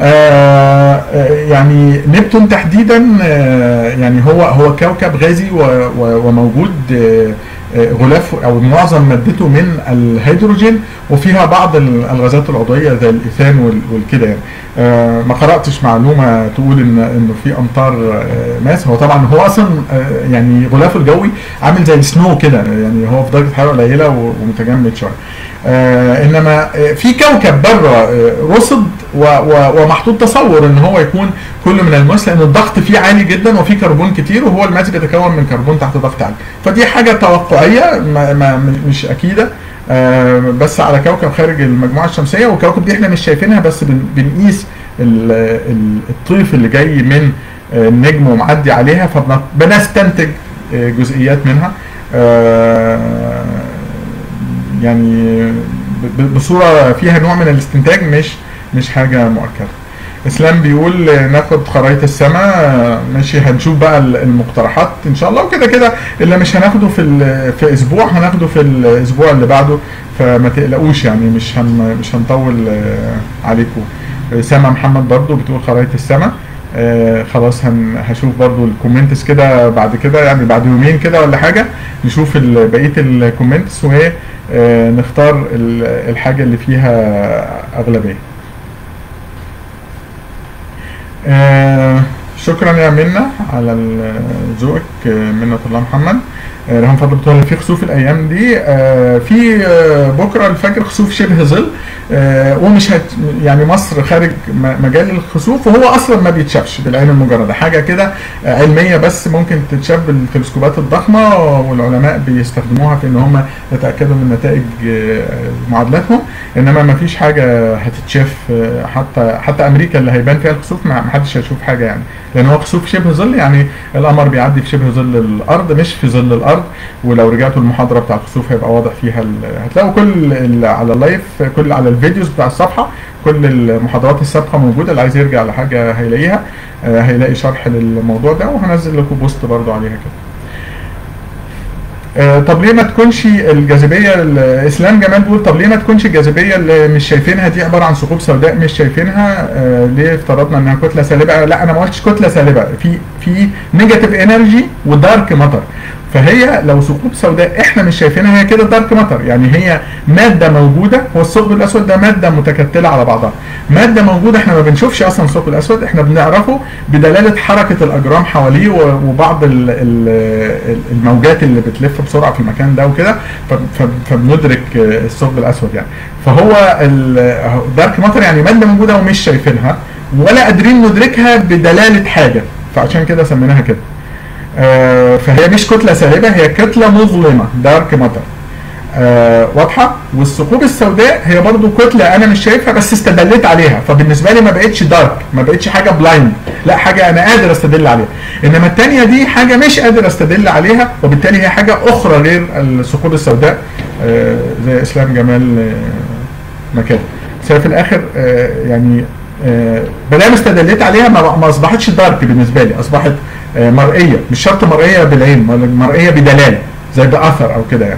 يعني نبتون تحديدا يعني هو هو كوكب غازي وموجود غلاف او معظم مادته من الهيدروجين، وفيها بعض الغازات العضويه زي الايثان والكده يعني. آه ما قراتش معلومه تقول ان انه في امطار آه ماس. هو طبعا هو اصلا آه يعني غلافه الجوي عامل زي السنو كده، يعني هو في درجه حراره قليله ومتجمد شويه. آه انما آه في كوكب بره آه رصد ومحطوط تصور ان هو يكون كله من الماس، لان الضغط فيه عالي جدا وفيه كربون كتير، وهو الماس بيتكون من كربون تحت ضغط عالي، فدي حاجه توقعيه ما ما مش اكيده. آه بس على كوكب خارج المجموعه الشمسيه، والكواكب دي احنا مش شايفينها بس بن بنقيس الطيف اللي جاي من النجم ومعدي عليها، فبنستنتج جزئيات منها آه يعني بصوره فيها نوع من الاستنتاج، مش مش حاجه مؤكده. اسلام بيقول ناخد خرائط السماء، ماشي هنشوف بقى المقترحات ان شاء الله، وكده كده اللي مش هناخده في في اسبوع هناخده في الاسبوع اللي بعده، فما تقلقوش يعني مش هن مش هنطول عليكم. سما محمد برضو بتقول خرائط السماء. آه خلاص هن هشوف برضو الكومنتس كده بعد كده، يعني بعد يومين كده ولا حاجه نشوف بقيه الكومنتس ونختار الحاجه اللي فيها اغلبيه. آه شكرا يا منى على ذوقك. منى الله محمد. آه رحم فضل بتقول في خسوف الايام دي. آه في آه بكره الفجر خسوف شبه ظل، آه ومش هت يعني مصر خارج مجال الخسوف، وهو اصلا ما بيتشافش بالعين المجرده، حاجه كده علميه بس ممكن تتشاف بالتلسكوبات الضخمه، والعلماء بيستخدموها في ان هم يتاكدوا من نتائج آه معادلاتهم، انما ما فيش حاجه هتتشاف. آه حتى حتى امريكا اللي هيبان فيها الخسوف ما حدش هيشوف حاجه يعني، لان هو خسوف شبه ظل، يعني القمر بيعدي في شبه ظل الارض مش في ظل الارض. ولو رجعتوا المحاضره بتاع الخسوف هيبقى واضح فيها، هتلاقوا كل على اللايف، كل على الفيديوز بتاع الصفحه، كل المحاضرات السابقه موجوده، اللي عايز يرجع لحاجه هيلاقيها، هيلاقي شرح للموضوع ده، وهنزل لكم بوست برضو عليها كده. آه طب ليه ما تكونش الجاذبيه؟ الاسلام جمال بيقول طب ليه ما تكونش الجاذبيه اللي مش شايفينها دي عباره عن ثقوب سوداء مش شايفينها؟ آه ليه افترضنا انها كتله سالبه؟ لا انا ما قلتش كتله سالبه، في في نيجاتيف انرجي ودارك ماتر، فهي لو ثقوب سوداء احنا مش شايفينها هي كده دارك ماتر، يعني هي ماده موجوده. هو الثقب الاسود ده ماده متكتله على بعضها، ماده موجوده احنا ما بنشوفش اصلا الثقب الاسود، احنا بنعرفه بدلاله حركه الاجرام حواليه وبعض الموجات اللي بتلف بسرعه في المكان ده وكده، فبندرك الثقب الاسود يعني. فهو الدارك ماتر يعني ماده موجوده ومش شايفينها ولا قادرين ندركها بدلاله حاجه، فعشان كده سميناها كده. آه فهي مش كتله سالبه، هي كتله مظلمه دارك ماتر. آه واضحه؟ والثقوب السوداء هي برضو كتله انا مش شايفها بس استدلت عليها، فبالنسبه لي ما بقتش دارك، ما بقتش حاجه بلايند، لا حاجه انا قادر استدل عليها. انما الثانيه دي حاجه مش قادر استدل عليها، وبالتالي هي حاجه اخرى غير الثقوب السوداء. آه زي اسلام جمال آه مكان. بس في الاخر آه يعني آه بدل استدليت عليها ما, ما اصبحتش دارك بالنسبه لي، اصبحت آه مرئيه، مش شرط مرئيه بالعين، مرئيه بدلاله زي باثر او كده يعني.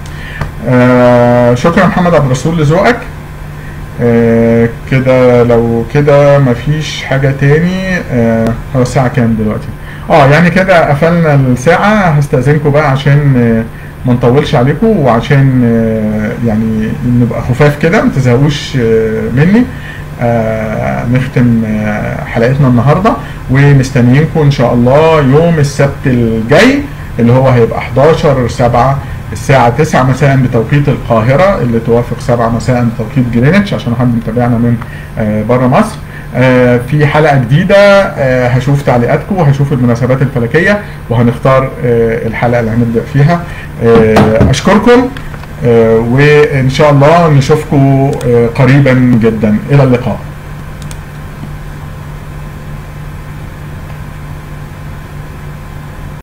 آه شكرا محمد عبد الرسول لذوقك. آه كده لو كده مفيش حاجه تاني. آه هو الساعه كام دلوقتي؟ اه يعني كده قفلنا الساعه. هستاذنكم بقى عشان آه ما نطولش عليكم، وعشان آه يعني نبقى خفاف كده ما تزهقوش آه مني. آه نختم آه حلقتنا النهارده، ومستنيينكم ان شاء الله يوم السبت الجاي اللي هو هيبقى احداشر سبعة الساعة تسعة مساء بتوقيت القاهرة، اللي توافق سبعة مساء بتوقيت جرينتش عشان حد متابعنا من آه بره مصر. آه في حلقة جديدة آه هشوف تعليقاتكم وهشوف المناسبات الفلكية وهنختار آه الحلقة اللي هنبدأ فيها. آه أشكركم آه وإن شاء الله نشوفكم آه قريبا جدا. إلى اللقاء.